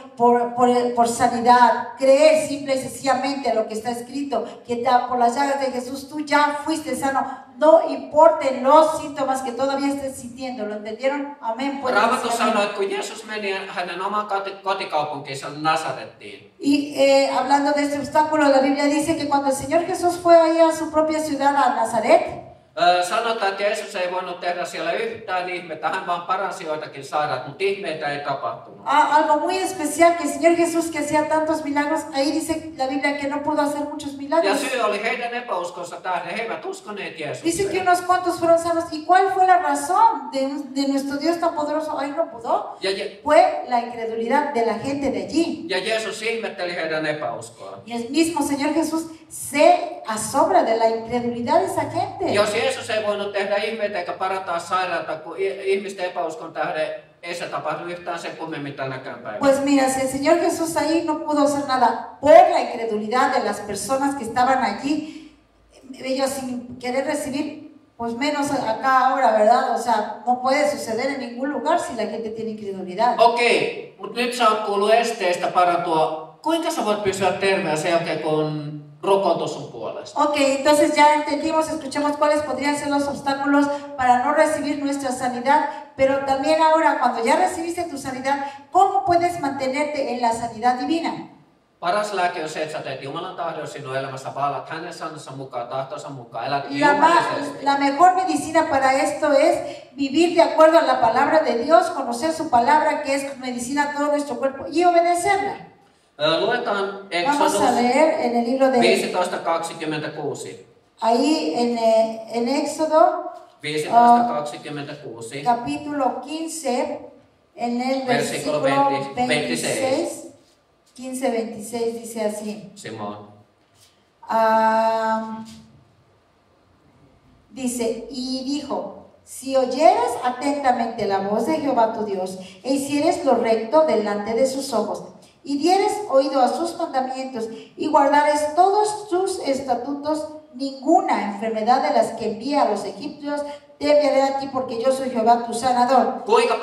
por sanidad, cree simple y sencillamente lo que está escrito, que por las llagas de Jesús tú ya fuiste sano, no importen los síntomas que todavía estés sintiendo, ¿lo entendieron? Amén. Raamattu sanoo, että kun Jeesus meni hänen omaan kotikaupunkiinsa Nasarettiin, Y hablando de este obstáculo, la Biblia dice que cuando el Señor Jesús fue ahí a su propia ciudad, a Nazaret, sanotaan, että Jeesus ei voinut tehdä siellä yhtään ihmettä, hän vaan paransi joitakin sairaat, mutta ihmeitä ei tapahtunut. algo muy especial, que el Señor Jesús que hacía tantos milagros, ahí dice la Biblia que no pudo hacer muchos Ja milagros. syy oli heidän epäuskonsa tähden, he eivät uskoneet Dice que Jeesukseen. unos cuantos fueron sanos. ¿Y cuál fue la razón de nuestro Dios tan poderoso? Ahí no pudo. Fue la incredulidad de la gente de allí. Ja Jeesus ihmetteli heidän epäuskoaan. Y el mismo Señor Jesús se asombra de la incredulidad de esa gente. Jos Jeesus ei voinut tehdä ihmeitä eikä parantaa sairaata, kun ihmisten epäuskon tähden ei se tapahdu yhtään sen kummemmin tänäkään päivänä. Pues mira, si el Señor Jesús ahí no pudo hacer nada por la incredulidad de las personas que estaban allí, ellos sin querer recibir, pues menos acá ahora, ¿verdad? O sea, no puede suceder en ningún lugar si la gente tiene incredulidad. Okei, mutta nyt sä oot kuullut esteistä parantua. Kuinka sä voit pysyä terveenä sen jälkeen, kun rukoiltu sun puolesta? Ok, entonces ya entendimos, escuchamos cuáles podrían ser los obstáculos para no recibir nuestra sanidad, pero también ahora cuando ya recibiste tu sanidad, ¿cómo puedes mantenerte en la sanidad divina? Paras lääke on se, että sä teet Jumalan tahdon sinun elämässä, vaellat hänen sanansa mukaan, tahtonsa mukaan, elät jumalallisesti. La mejor medicina para esto es vivir de acuerdo a la palabra de Dios, conocer su palabra que es medicina a todo nuestro cuerpo y obedecerla. Luetaan Vamos a Exodus leer en el libro de 15:26. ahí en Éxodo 15:26. capítulo 15 en el Versículo versículo 26. 15-26 dice así. Simon. Dice, y dijo, si oyeres atentamente la voz de Jehová tu Dios, e hicieres lo recto delante de sus ojos, y dieres oído a sus mandamientos, y guardares todos sus estatutos, ninguna enfermedad de las que envía a los egipcios te enviaré a ti, porque yo soy Jehová tu sanador.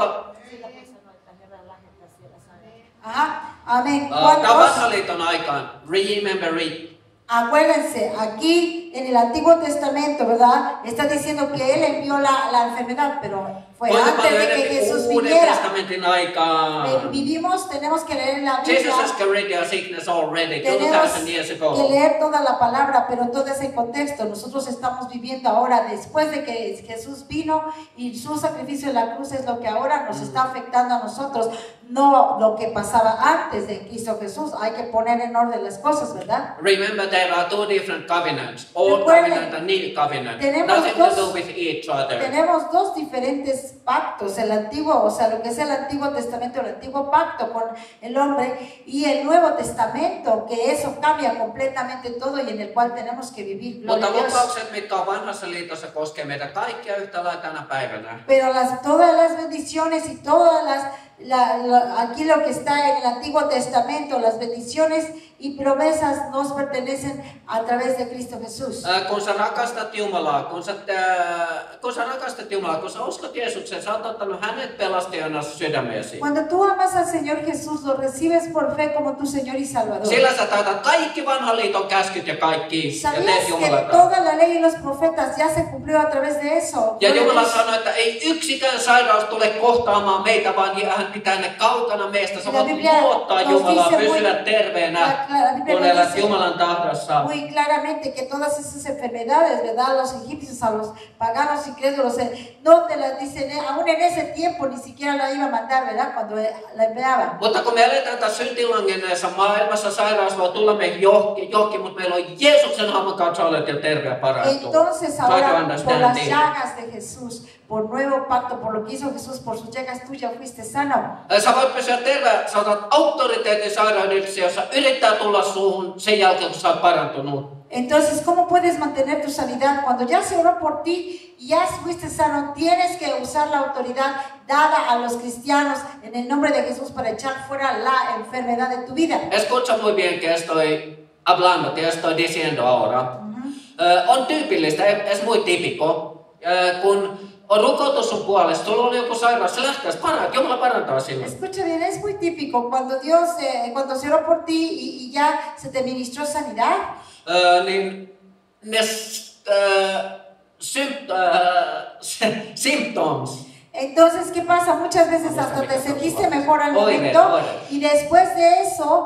Ajá, amén. Tämä vanhan liiton aikaan, remember it. Acuérdense, aquí en el Antiguo Testamento, ¿verdad? Está diciendo que Él envió la enfermedad, pero fue antes de que Jesús Uuden viniera. testamentin aikaan. Vivimos, tenemos que leer la Biblia. Jesus has carried our sickness already, Tenemos 2000 years que ago. leer toda la palabra, pero todo ese contexto. Nosotros estamos viviendo ahora, después de que Jesús vino y su sacrificio en la cruz es lo que ahora nos está afectando a nosotros, no lo que pasaba antes de que hizo Jesús. Hay que poner en orden las cosas, ¿verdad? Remember, there are two different covenants, Old Covenant and New Covenant. Nothing to do with each other. Tenemos dos diferentes pactos, el antiguo, o sea, lo que es el Antiguo Testamento, el antiguo pacto con el hombre, y el Nuevo Testamento, que eso cambia completamente todo y en el cual tenemos que vivir. Gloria Mutta a Dios. lupaukset, mitkä on vanhassa liitossa, koskee meitä kaikkia yhtä lailla tänä päivänä. Pero todas las bendiciones y todas aquí lo que está en el Antiguo Testamento, las bendiciones y promesas nos pertenecen a través de Cristo Jesús. Kun sä rakastat Jumalaa, kun sä uskot Jeesukseen, sä oot ottanut hänet pelastajana sydämeesi. Cuando tú amas al Señor Jesús, lo recibes por fe como tu Señor y Salvador. Sillä sä täytät kaikki vanhan liiton käskyt ja kaikki, ja teet ¿Sabías Jumalan que tahdon. toda la ley y los profetas ya se cumplió a través de eso? Ja Jumala sanoi, että ei yksikään sairaus tule kohtaamaan meitä, vaan hän pitää ne kaukana meistä. Sä voit luottaa Jumalaa, pysyä terveenä, kun elät Jumalan tahdossa. Muy claramente que todas esas enfermedades, ¿verdad? A los egipcios, a los paganos incrédulos, no te las dicen, aún en ese tiempo ni siquiera la iba a mandar, ¿verdad? Cuando la enviaban. Mutta kun me eletään tässä syntilangenneessa maailmassa, sairaus voi tulla meihin johki, mutta meillä on Jeesuksen hamman kautta olet jo terve ja parantunut. Entonces ahora, por las llagas de Jesús, por nuevo pacto, por lo que hizo Jesús, por sus llagas, tú ya fuiste sano. Sä voit pysyä terve, sä otat auktoriteetin sairaudessa, jossa yrittää tulla suhun sen jälkeen, kun sä oot parantunut. Entonces, ¿cómo puedes mantener tu sanidad? Cuando ya se oró por ti y ya fuiste sano, tienes que usar la autoridad dada a los cristianos en el nombre de Jesús para echar fuera la enfermedad de tu vida. Escucha muy bien que estoy hablando, te estoy diciendo ahora. On tyypillistä, es muy típico, kun on rukoutus sun puolesta, sulla oli joku sairaus, se lähtee parantaa, Jumala parantaa sinua. Escucha bien, es muy típico cuando Dios, cuando se oró por ti y ya se te ministró sanidad. Niin ne symptoms. Entonces, ¿qué pasa? Muchas veces hasta te sentiste mejor al momento y después de eso,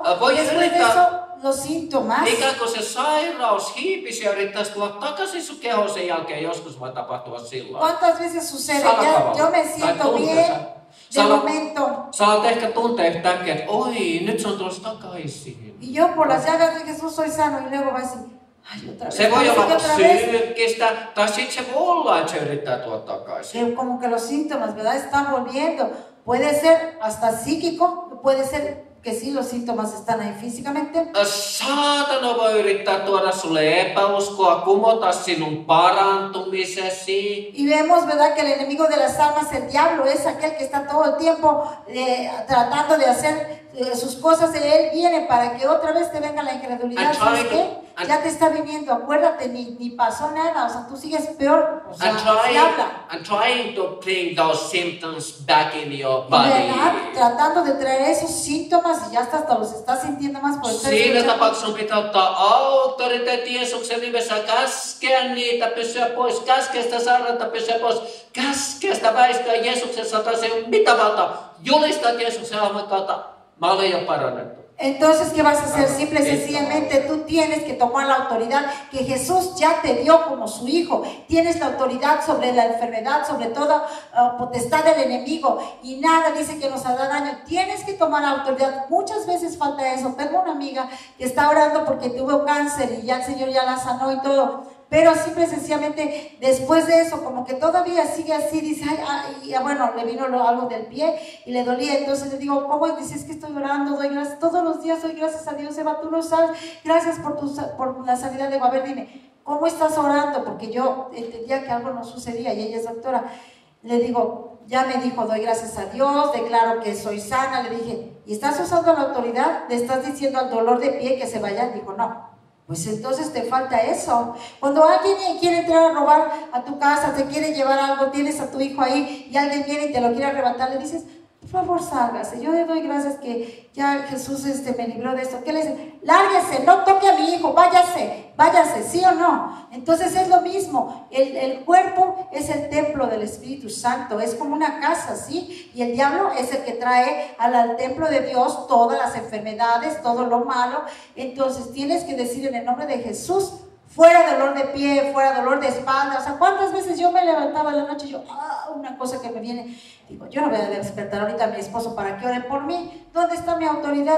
los síntomas. Ikään kuin se sairaus hiipisi ja yrittäisi tulla takaisin sun kehoon sen jälkeen, joskus voi tapahtua silloin. ¿Cuántas veces sucede? Yo me siento bien de momento. Sä alat ehkä tuntea yhtäkkiä, että oi, nyt se on tulossa takaisin. Y yo por las llagas de Jesús soy sano y luego va a decir, ay, otra vez. Se voi olla psyykkistä, tai sitten se voi olla, että se yrittää tulla takaisin. Como que los síntomas, ¿verdad? Están volviendo. Puede ser hasta psíquico, puede ser que sí, los síntomas están ahí físicamente. Saatana voi yrittää tuoda sulle epäuskoa, kumota sinun parantumisesi. Y vemos, ¿verdad?, que el enemigo de las almas, el diablo, es aquel que está todo el tiempo tratando de hacer sus cosas. Él viene para que otra vez te venga la incredulidad. ¿Sabes qué? Ya te está viniendo, acuérdate, ni pasó nada, o sea, tú sigues peor. O sea, I'm trying to bring those symptoms back in your body. ¿Verdad? Tratando de traer esos síntomas y ya hasta los estás sintiendo más por estar Siinä tapauksessa sun pitää ottaa auktoriteetti Jeesuksen nimessä, käskeä niitä, pysyä pois, käskeä sitä sairautta, pysyä pois, käskeä sitä väistöä Jeesuksen sataisen, mitä valtaa, julistaa Jeesuksen elämän kautta, mä olen jo parannettu. Entonces, ¿qué vas a hacer? Simple y sencillamente tú tienes que tomar la autoridad que Jesús ya te dio como su hijo. Tienes la autoridad sobre la enfermedad, sobre toda potestad del enemigo. Y nada dice que nos hará daño. Tienes que tomar la autoridad. Muchas veces falta eso. Tengo una amiga que está orando porque tuvo cáncer y ya el Señor ya la sanó y todo. Pero simple y sencillamente después de eso, como que todavía sigue así, dice, ay, bueno, le vino algo del pie y le dolía. Entonces le digo, ¿cómo? Y dice, es que estoy orando, doy gracias, todos los días doy gracias a Dios. Eva, tú no sabes, gracias por la sanidad. Digo, a ver, dime, ¿cómo estás orando? Porque yo entendía que algo no sucedía y ella es doctora. Le digo, ya me dijo, doy gracias a Dios, declaro que soy sana. Le dije, ¿y estás usando la autoridad? ¿Le estás diciendo al dolor de pie que se vaya? Dijo, no. Pues entonces te falta eso. Cuando alguien quiere entrar a robar a tu casa, te quiere llevar algo, tienes a tu hijo ahí y alguien viene y te lo quiere arrebatar, le dices, por favor, sálgase. Yo le doy gracias que ya Jesús me libró de esto. ¿Qué le dice? Lárguese, no toque a mi hijo, váyase, ¿sí o no? Entonces es lo mismo. El cuerpo es el templo del Espíritu Santo, es como una casa, ¿sí? Y el diablo es el que trae al templo de Dios todas las enfermedades, todo lo malo. Entonces tienes que decir en el nombre de Jesús, fuera dolor de pie, fuera dolor de espalda. O sea, ¿cuántas veces yo me levantaba en la noche y yo, una cosa que me viene, digo, yo no voy a despertar ahorita a mi esposo para que ore por mí? ¿Dónde está mi autoridad?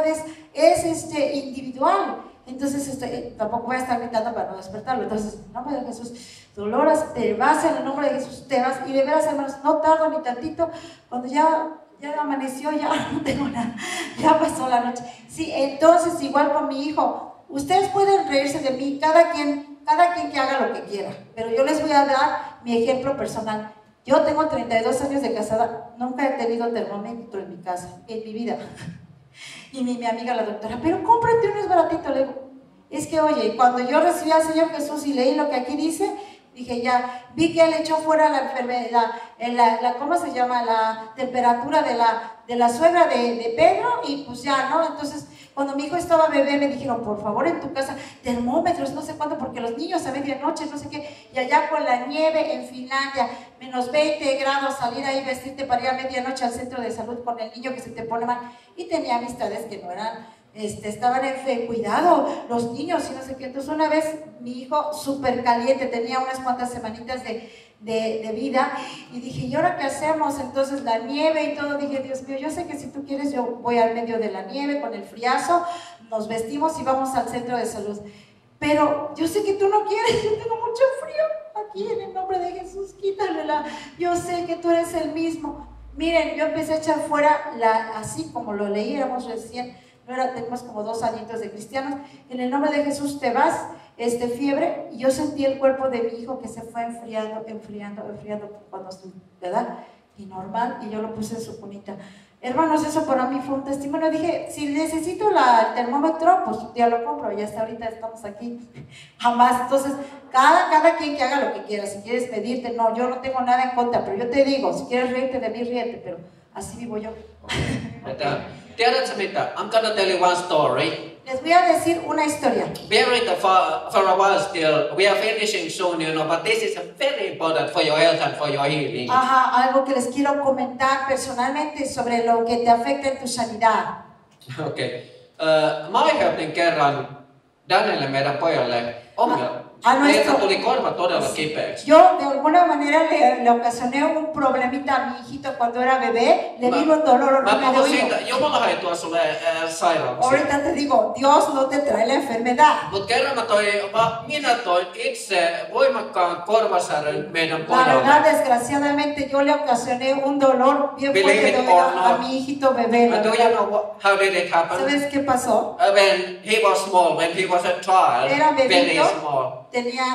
Es individual. Entonces tampoco voy a estar gritando para no despertarlo. Entonces, en nombre de Jesús, Dolores, te vas en el nombre de Jesús, te vas. Y de veras, hermanos, no tardo ni tantito, cuando ya amaneció, ya no tengo nada, ya pasó la noche. Sí, entonces igual con mi hijo. Ustedes pueden reírse de mí, cada quien que haga lo que quiera, pero yo les voy a dar mi ejemplo personal. Yo tengo 32 años de casada, nunca he tenido termómetro en mi casa, en mi vida. Y mi amiga la doctora, pero cómprate unos baratitos. Le digo, es que oye, cuando yo recibí al Señor Jesús y leí lo que aquí dice, dije ya, vi que Él echó fuera la enfermedad, ¿cómo se llama? La temperatura de la suegra de Pedro, y pues ya, ¿no? Entonces, cuando mi hijo estaba bebé, me dijeron, por favor, en tu casa, termómetros, no sé cuánto, porque los niños a medianoche, no sé qué, y allá con la nieve en Finlandia, menos 20 grados, salir ahí, vestirte para ir a medianoche al centro de salud con el niño que se te pone mal, y tenía amistades que no eran, estaban en fe, cuidado, los niños, y no sé qué. Entonces una vez, mi hijo súper caliente, tenía unas cuantas semanitas de vida, y dije, ¿y ahora qué hacemos? Entonces la nieve y todo, dije, Dios mío, yo sé que si tú quieres yo voy al medio de la nieve con el friazo, nos vestimos y vamos al centro de salud, pero yo sé que tú no quieres, yo tengo mucho frío, aquí en el nombre de Jesús, quítalela. Yo sé que tú eres el mismo. Miren, yo empecé a echar fuera, así como lo leíamos recién, tenemos como 2 añitos de cristianos. En el nombre de Jesús te vas, fiebre. Y yo sentí el cuerpo de mi hijo que se fue enfriando cuando estuve, ¿verdad? Y normal, y yo lo puse en su cunita. Hermanos, eso para mí fue un testimonio. Dije, si necesito el termómetro, pues ya lo compro. Ya hasta ahorita estamos aquí. Jamás. Entonces, cada quien que haga lo que quiera. Si quieres medirte, no, yo no tengo nada en contra. Pero yo te digo, si quieres reírte de mí, ríete. Pero así vivo yo. Tiedätkö mitä? I'm gonna tell you one story. Les voy a decir una historia. Berit for a while still. We are finishing soon, you know, but this is very important for your health and for your healing. Ajá, algo que les quiero comentar personalmente sobre lo que te afecta en tu sanidad. Okei. Mä aiheutin kerran Danielle, meidän pojalle, ongelma. Meiltä tuli korva todella kipeäksi. Yo de alguna manera le ocasioné un problemita a mi hijito cuando era bebé. Le vino un dolor horrible de oído. Jumala ei tuo sulle sairauksia. Ahorita te digo, Dios no te trae la enfermedad. Mut kerran minä toin itse voimakkaan korvasärön meidän La verdad, pojalle. desgraciadamente, yo le ocasioné un dolor bien fuerte de oído a mi hijito bebé. Do you know how did it happen? ¿Sabes qué pasó? When he was small, when he was a child, Era very bebito. small.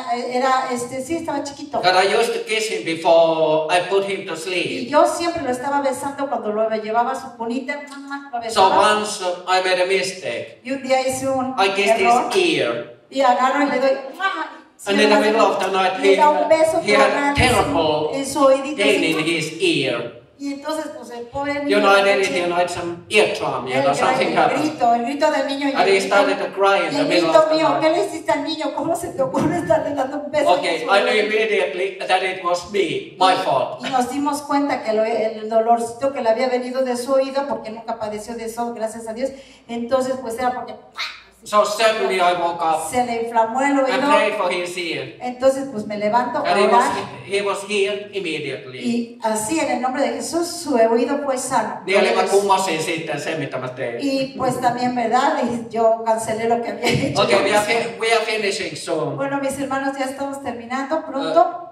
Sí, estaba chiquito. But I used to kiss him before I put him to Y sleep. yo siempre lo estaba besando cuando lo llevaba a su cunita. Lo So besaba. once I made a mistake. Y un día hice un I kissed error. his ear. Y agarro y le doy. And in the middle of the night, le da un beso he had terrible en su oídito. pain in his ear. Y entonces, pues el pobre niño. You know, I did it, you know, it's some ear trauma, you know, something happened. El grito del niño. And he started to cry in the middle of the mío, ¿qué night. le hiciste al niño? ¿Cómo se te ocurre estarle dando un beso? Okay, I knew immediately that it was me, my fault. Y nos dimos cuenta que el dolorcito que le había venido de su oído, porque nunca padeció de eso, gracias a Dios, entonces pues era porque So suddenly I woke up se le inflamó el and oído. prayed for his ear. Entonces pues me levanto a And orar. he was healed immediately. Y así en el nombre de Jesús su oído fue sano. Niin eli mä kummasin sitten se, mitä mä tein. Y pues también, ¿verdad? Y yo cancelé lo que había hecho. Okay, we are finishing soon. Bueno, mis hermanos, ya estamos terminando pronto.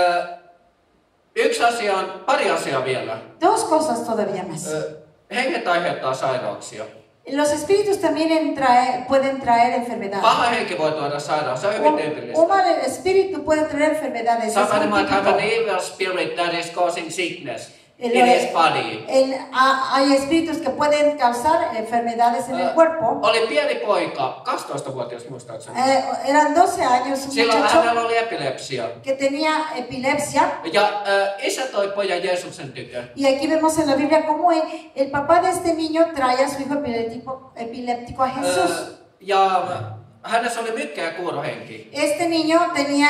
Yksi asia on, pari asiaa vielä. 2 cosas todavía más. Henget aiheuttaa sairauksia. Los espíritus también pueden traer enfermedades. Paha henki voi tuoda sairaus, se on hyvin tyypillistä. Un mal espíritu puede traer enfermedades. Somebody might have an evil spirit that is causing sickness in his body. Hay espíritus que pueden causar enfermedades en el cuerpo. Oli pieni poika, 12-vuotias muistaakseni. Eran 12 años, un Silloin muchacho hänellä oli epilepsia. que tenía epilepsia. Ja isä toi pojan Jeesuksen tykö. Y aquí vemos en la Biblia cómo el papá de este niño trae a su hijo epiléptico a Jesús. Ja hänessä oli mykkä ja kuurohenki. Este niño tenía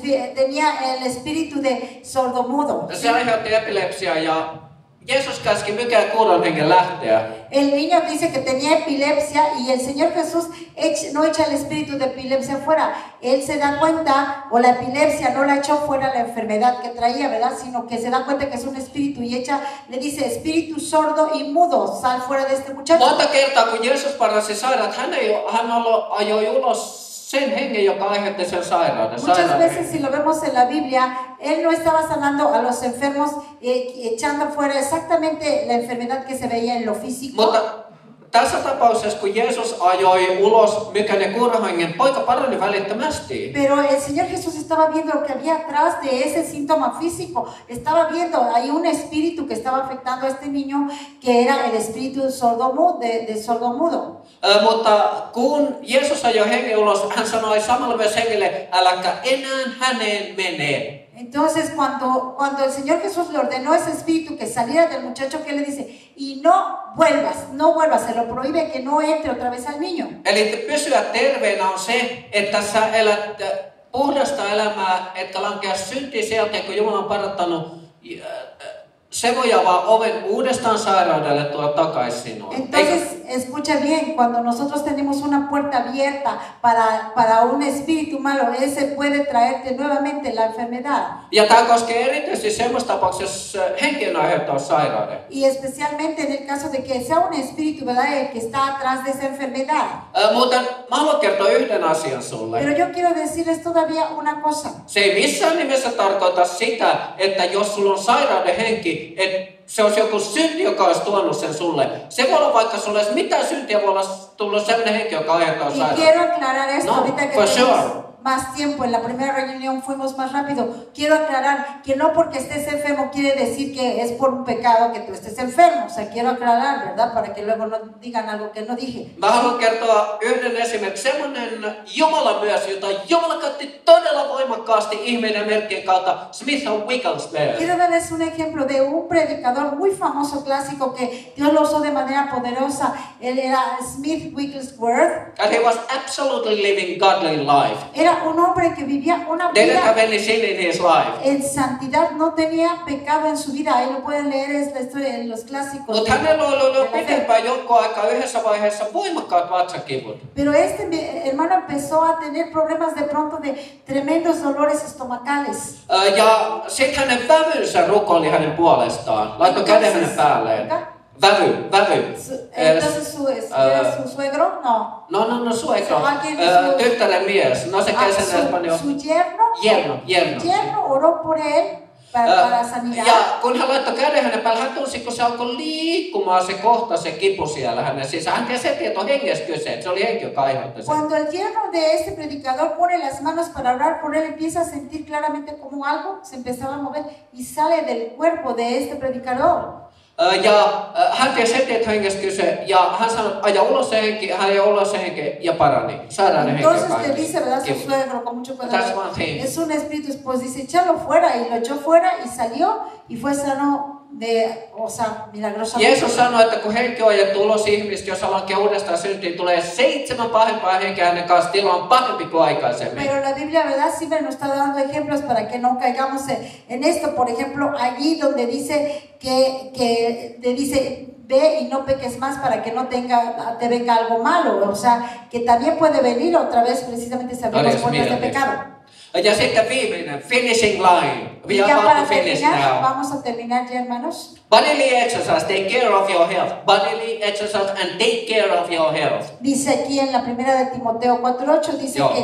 el espíritu de sordomudo. Se aiheutti epilepsiaa ja Jeesus käski mykän ja kuurohengen lähteä. El niño dice que tenía epilepsia y el Señor Jesús no echa el espíritu de epilepsia fuera. Él se da cuenta, o la epilepsia no la echó fuera la enfermedad que traía, ¿verdad? Sino que se da cuenta que es un espíritu y le dice, espíritu sordo y mudo, sal fuera de este muchacho. Monta kertaa kun Jeesus paransi sairaat, hän ajoi ulos sen hengen, joka aiheutti sen sairauden. Muchas veces si lo vemos en la Biblia, Él no estaba sanando a los enfermos, echando fuera exactamente la enfermedad que se veía en lo físico. Mutta tässä tapauksessa, kun Jeesus ajoi ulos mykän ja kuurohengen, poika parani välittömästi. Pero el Señor Jesús estaba viendo lo que había atrás de ese síntoma físico. Estaba viendo, hay un espíritu que estaba afectando a este niño, que era el espíritu de sordomudo. Mutta kun Jeesus ajoi hengen ulos, hän sanoi samalla myös hengelle, äläkä enää häneen mene. Entonces, cuando el Señor Jesús le ordenó a ese espíritu que saliera del muchacho, ¿qué le dice? Y no vuelvas, se lo prohíbe que no entre otra vez al niño. Eli pysyä terveenä on se, että sä elät puhdasta elämää, että lankea syntiä sieltä, kun Jumala on parantanut. Se voi avaa oven uudestaan sairaudelle tuoda takaisin sinua. Entonces, escucha bien, cuando nosotros tenemos una puerta abierta para un espíritu malo, ese puede traerte nuevamente la enfermedad. Ja tämä koskee erityisesti semmoista tapauksessa, jos henki on aiheuttanut sairauden. Y especialmente en el caso de que sea un espíritu, ¿verdad?, el que está atrás de esa enfermedad. Muuten mä haluan kertoa yhden asian sulle. Pero yo quiero decirles todavía una cosa. Se ei missään nimessä tarkoita sitä, että jos sulla on sairauden henki, että se olisi joku synti, joka olisi tuonut sen sulle. Se voi olla vaikka sulla ei mitään syntiä, voi olla tullut sellainen henki, joka aiheuttaa Y sairauden. quiero aclarar esto, No, ahorita que for tenemos sure. más tiempo, en la primera reunión fuimos más rápido. Quiero aclarar que no porque estés enfermo quiere decir que es por un pecado que tú estés enfermo. O sea, quiero aclarar, ¿verdad? Para que luego no digan algo que no dije. Mä haluan kertoa yhden esimerkin, semmoinen Jumala myös, jota Jumala käytti todella voimakkaasti ihmeiden merkkien kautta, Smith Wigglesworth. Quiero darles un ejemplo de un predicador muy famoso clásico que Dios lo usó de manera poderosa. Él era Smith Wigglesworth. And he was absolutely living godly life. Era un hombre que vivía una Didn't have vida any sin in his life. en santidad, no tenía pecado en su vida. Ahí lo pueden leer, es la historia en los clásicos. Mutta hänellä oli ollut pitempään jonkun aikaa yhdessä vaiheessa voimakkaat vatsakivut. Pero este hermano empezó a tener problemas de pronto de tremendos dolores estomacales. Ja sitten hänen vävynsä rukoili hänen puolestaan. Laittoi käden hänen päälleen. Vävy. Entonces su suegro, no. No, suegro. Alguien Tyttären mies. No se käy sen espanjol. Su yerno. Yerno oró por él para sanidad. Ja kun hän laittoi käden hänen päälle, hän tunsi, kun se alkoi liikkumaan se kohta, se kipu siellä hänen sisään. Hän tiesi, että on hengestä kyse, että se oli henki, joka aiheutti sen. Cuando el yerno de este predicador pone las manos para orar por él, empieza a sentir claramente como algo se empezaba a mover y sale del cuerpo de este predicador. Ja hän tiesi heti, että hengestä kyse, ja hän sanoi, aja ulos se henki, hän ajoi ulos se henki ja parani. Sairainen henki. Entonces le dice, ¿verdad? Su suegro con mucho That's cuidado. one thing. Es un espíritu, pues dice, échalo fuera, y lo echó fuera y salió y fue sano milagrosamente. Jeesus sanoi, että kun henki on ajettu ulos ihmistä, jos lankee uudestaan syntiin, tulee 7 pahempaa henkeä hänen kanssa, tila on pahempi kuin aikaisemmin. Pero la Biblia, ¿verdad? Siempre nos está dando ejemplos para que no caigamos en esto. Por ejemplo, allí donde dice que dice, ve y no peques más para que no te venga algo malo. O sea, que también puede venir otra vez precisamente si abrimos puertas de pecado. Ja sitten viimeinen, finishing line. We Y are ya about para to finish terminar, now. vamos a terminar ya, hermanos. Bodily exercise, take care of your health. Bodily exercise and take care of your health. Dice aquí en la primera de Timoteo 4:8,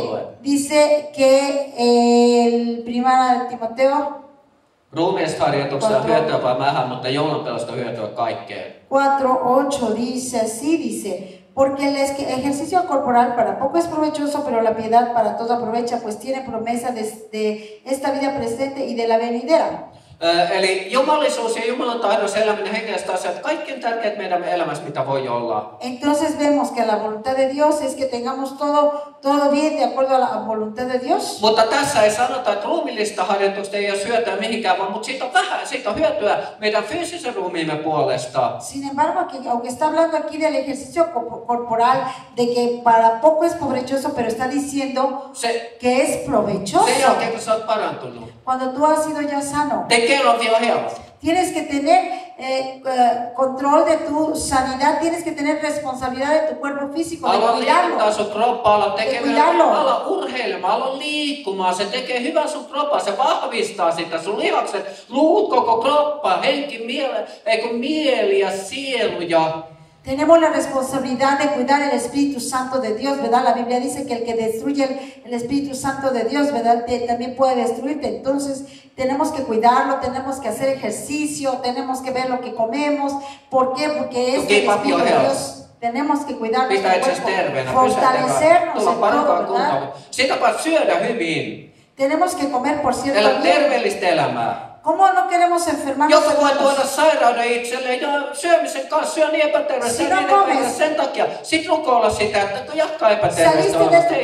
dice que el primera de Timoteo Ruumiista harjoituksesta on hyötyä vain vähän, mutta jumalanpelosta hyötyä kaikkeen. 4:8 dice así, dice, porque el ejercicio corporal para poco es provechoso, pero la piedad para todo aprovecha, pues tiene promesa de esta vida presente y de la venidera. Eli jumalisuus ja Jumalan tahdossa eläminen hengelliset asiat, kaikki on tärkeät meidän elämässä, mitä voi olla. Entonces vemos que la voluntad de Dios es que tengamos todo bien de acuerdo a la voluntad de Dios. Mutta tässä ei sanota, että ruumiillista harjoitusta ei ole hyötyä mihinkään, vaan siitä on vähän, siitä on hyötyä meidän fyysisen ruumiimme puolesta. Sin embargo, aunque está hablando aquí del ejercicio corporal, de que para poco es provechoso, pero está diciendo que es provechoso. Sen jälkeen, kun sä oot parantunut. Cuando tú has sido ya sano. Take care of your health. Tienes que tener control de tu sanidad, tienes que tener responsabilidad de tu cuerpo físico, de cuidarlo. Ala sun kroppaa, ala tekemään, ala urheilemaan, ala liikkumaan. Se tekee hyvän sun kroppaa, se vahvistaa sitä. Sun lihakset, luut, koko kroppa, henki, mieli ja sielu ja... Tenemos la responsabilidad de cuidar el Espíritu Santo de Dios, ¿verdad? La Biblia dice que el que destruye el Espíritu Santo de Dios, ¿verdad? También puede destruirte. Entonces, tenemos que cuidarlo, tenemos que hacer ejercicio, tenemos que ver lo que comemos. ¿Por qué? Porque es el Espíritu de Dios. Tenemos que cuidar nuestro cuerpo, fortalecernos en todo, ¿verdad? Sitä paitsi syödä hyvin. Tenemos que comer, por cierto, elää terveellistä elämää. ¿Cómo no queremos enfermarnos? Joku voi tuoda sairauden itselleen ja syömisen kanssa syö niin epäterveellistä sen takia. Sit rukoilla sitä, että jatkaa epäterveellistä elämästä.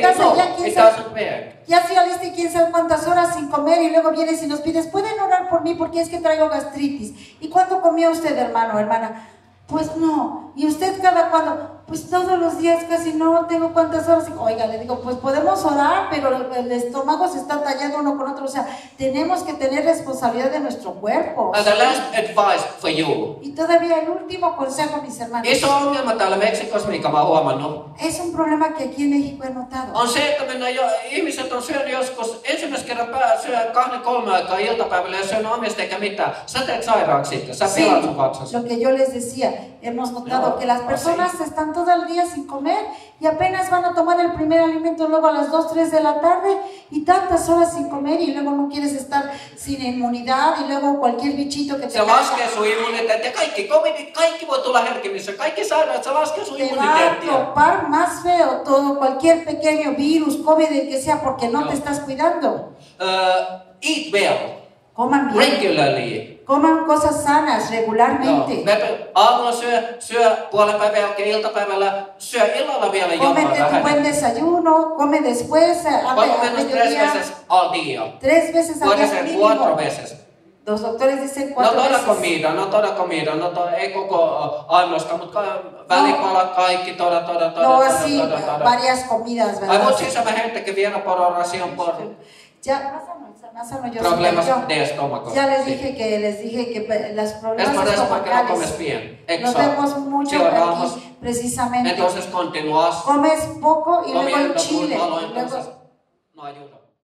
Ya saliste quién sabe cuántas horas sin comer y luego vienes y nos pides, ¿pueden orar por mí porque es que traigo gastritis? ¿Y cuándo comió usted, hermano, hermana? Pues no. ¿Y usted cada cuándo? pues todos los días casi no tengo cuántas horas. Oiga, le digo, pues podemos orar, pero el estómago se está tallando uno con otro. O sea, tenemos que tener responsabilidad de nuestro cuerpo. And the last advice for you. Y todavía el último consejo, mis hermanos. Iso ongelma täällä Meksikossa, mikä mä oon huomannut, Es un problema que aquí en México he notado. on se, että ihmiset on syönyt joskus ensimmäisen kerran syö 2-3 aikaa iltapäivällä ja syönyt omista eikä mitään. Sä teet sairaaksi sitten, sä Sí, pelaat sun katsas. lo que yo les decía, hemos notado No, que las personas están todo el día sin comer y apenas van a tomar el primer alimento luego a las 2, 3 de la tarde y tantas horas sin comer y luego no quieres estar sin inmunidad y luego cualquier bichito que te Se laskee sun immuniteetti ja kaikki voi tulla herkimmissä, kaikki sairaat, se laskee sun te va a immuniteettia. topar más feo todo, cualquier pequeño virus, COVID, el que sea, porque no te estás cuidando. Eat well, Coman bien, regularly. coman cosas sanas regularmente. Aamulla syö puolen päivän jälkeen, iltapäivällä syö illalla vielä jotain Cómete tu vähän. buen desayuno, come después, a Por lo menos 3 mediodía, veces al día. 3 veces al Puede día ser mínimo. 4 veces. Los doctores dicen No 4 toda veces. comida, ei koko annosta, mutta välipalat kaikki, No así, varias comidas, Ai ¿verdad? mut siis mä heittäkin vielä por ración por Ya, más sano, yo problemas yo de estómago. ya les Sí. dije que los Es problemas por eso porque no comes estomacales bien. nos Exacto. vemos mucho Si oramos, aquí, precisamente. entonces continúas Comes poco y luego el comiendo muy chile. malo, y luego- entonces no ayuda.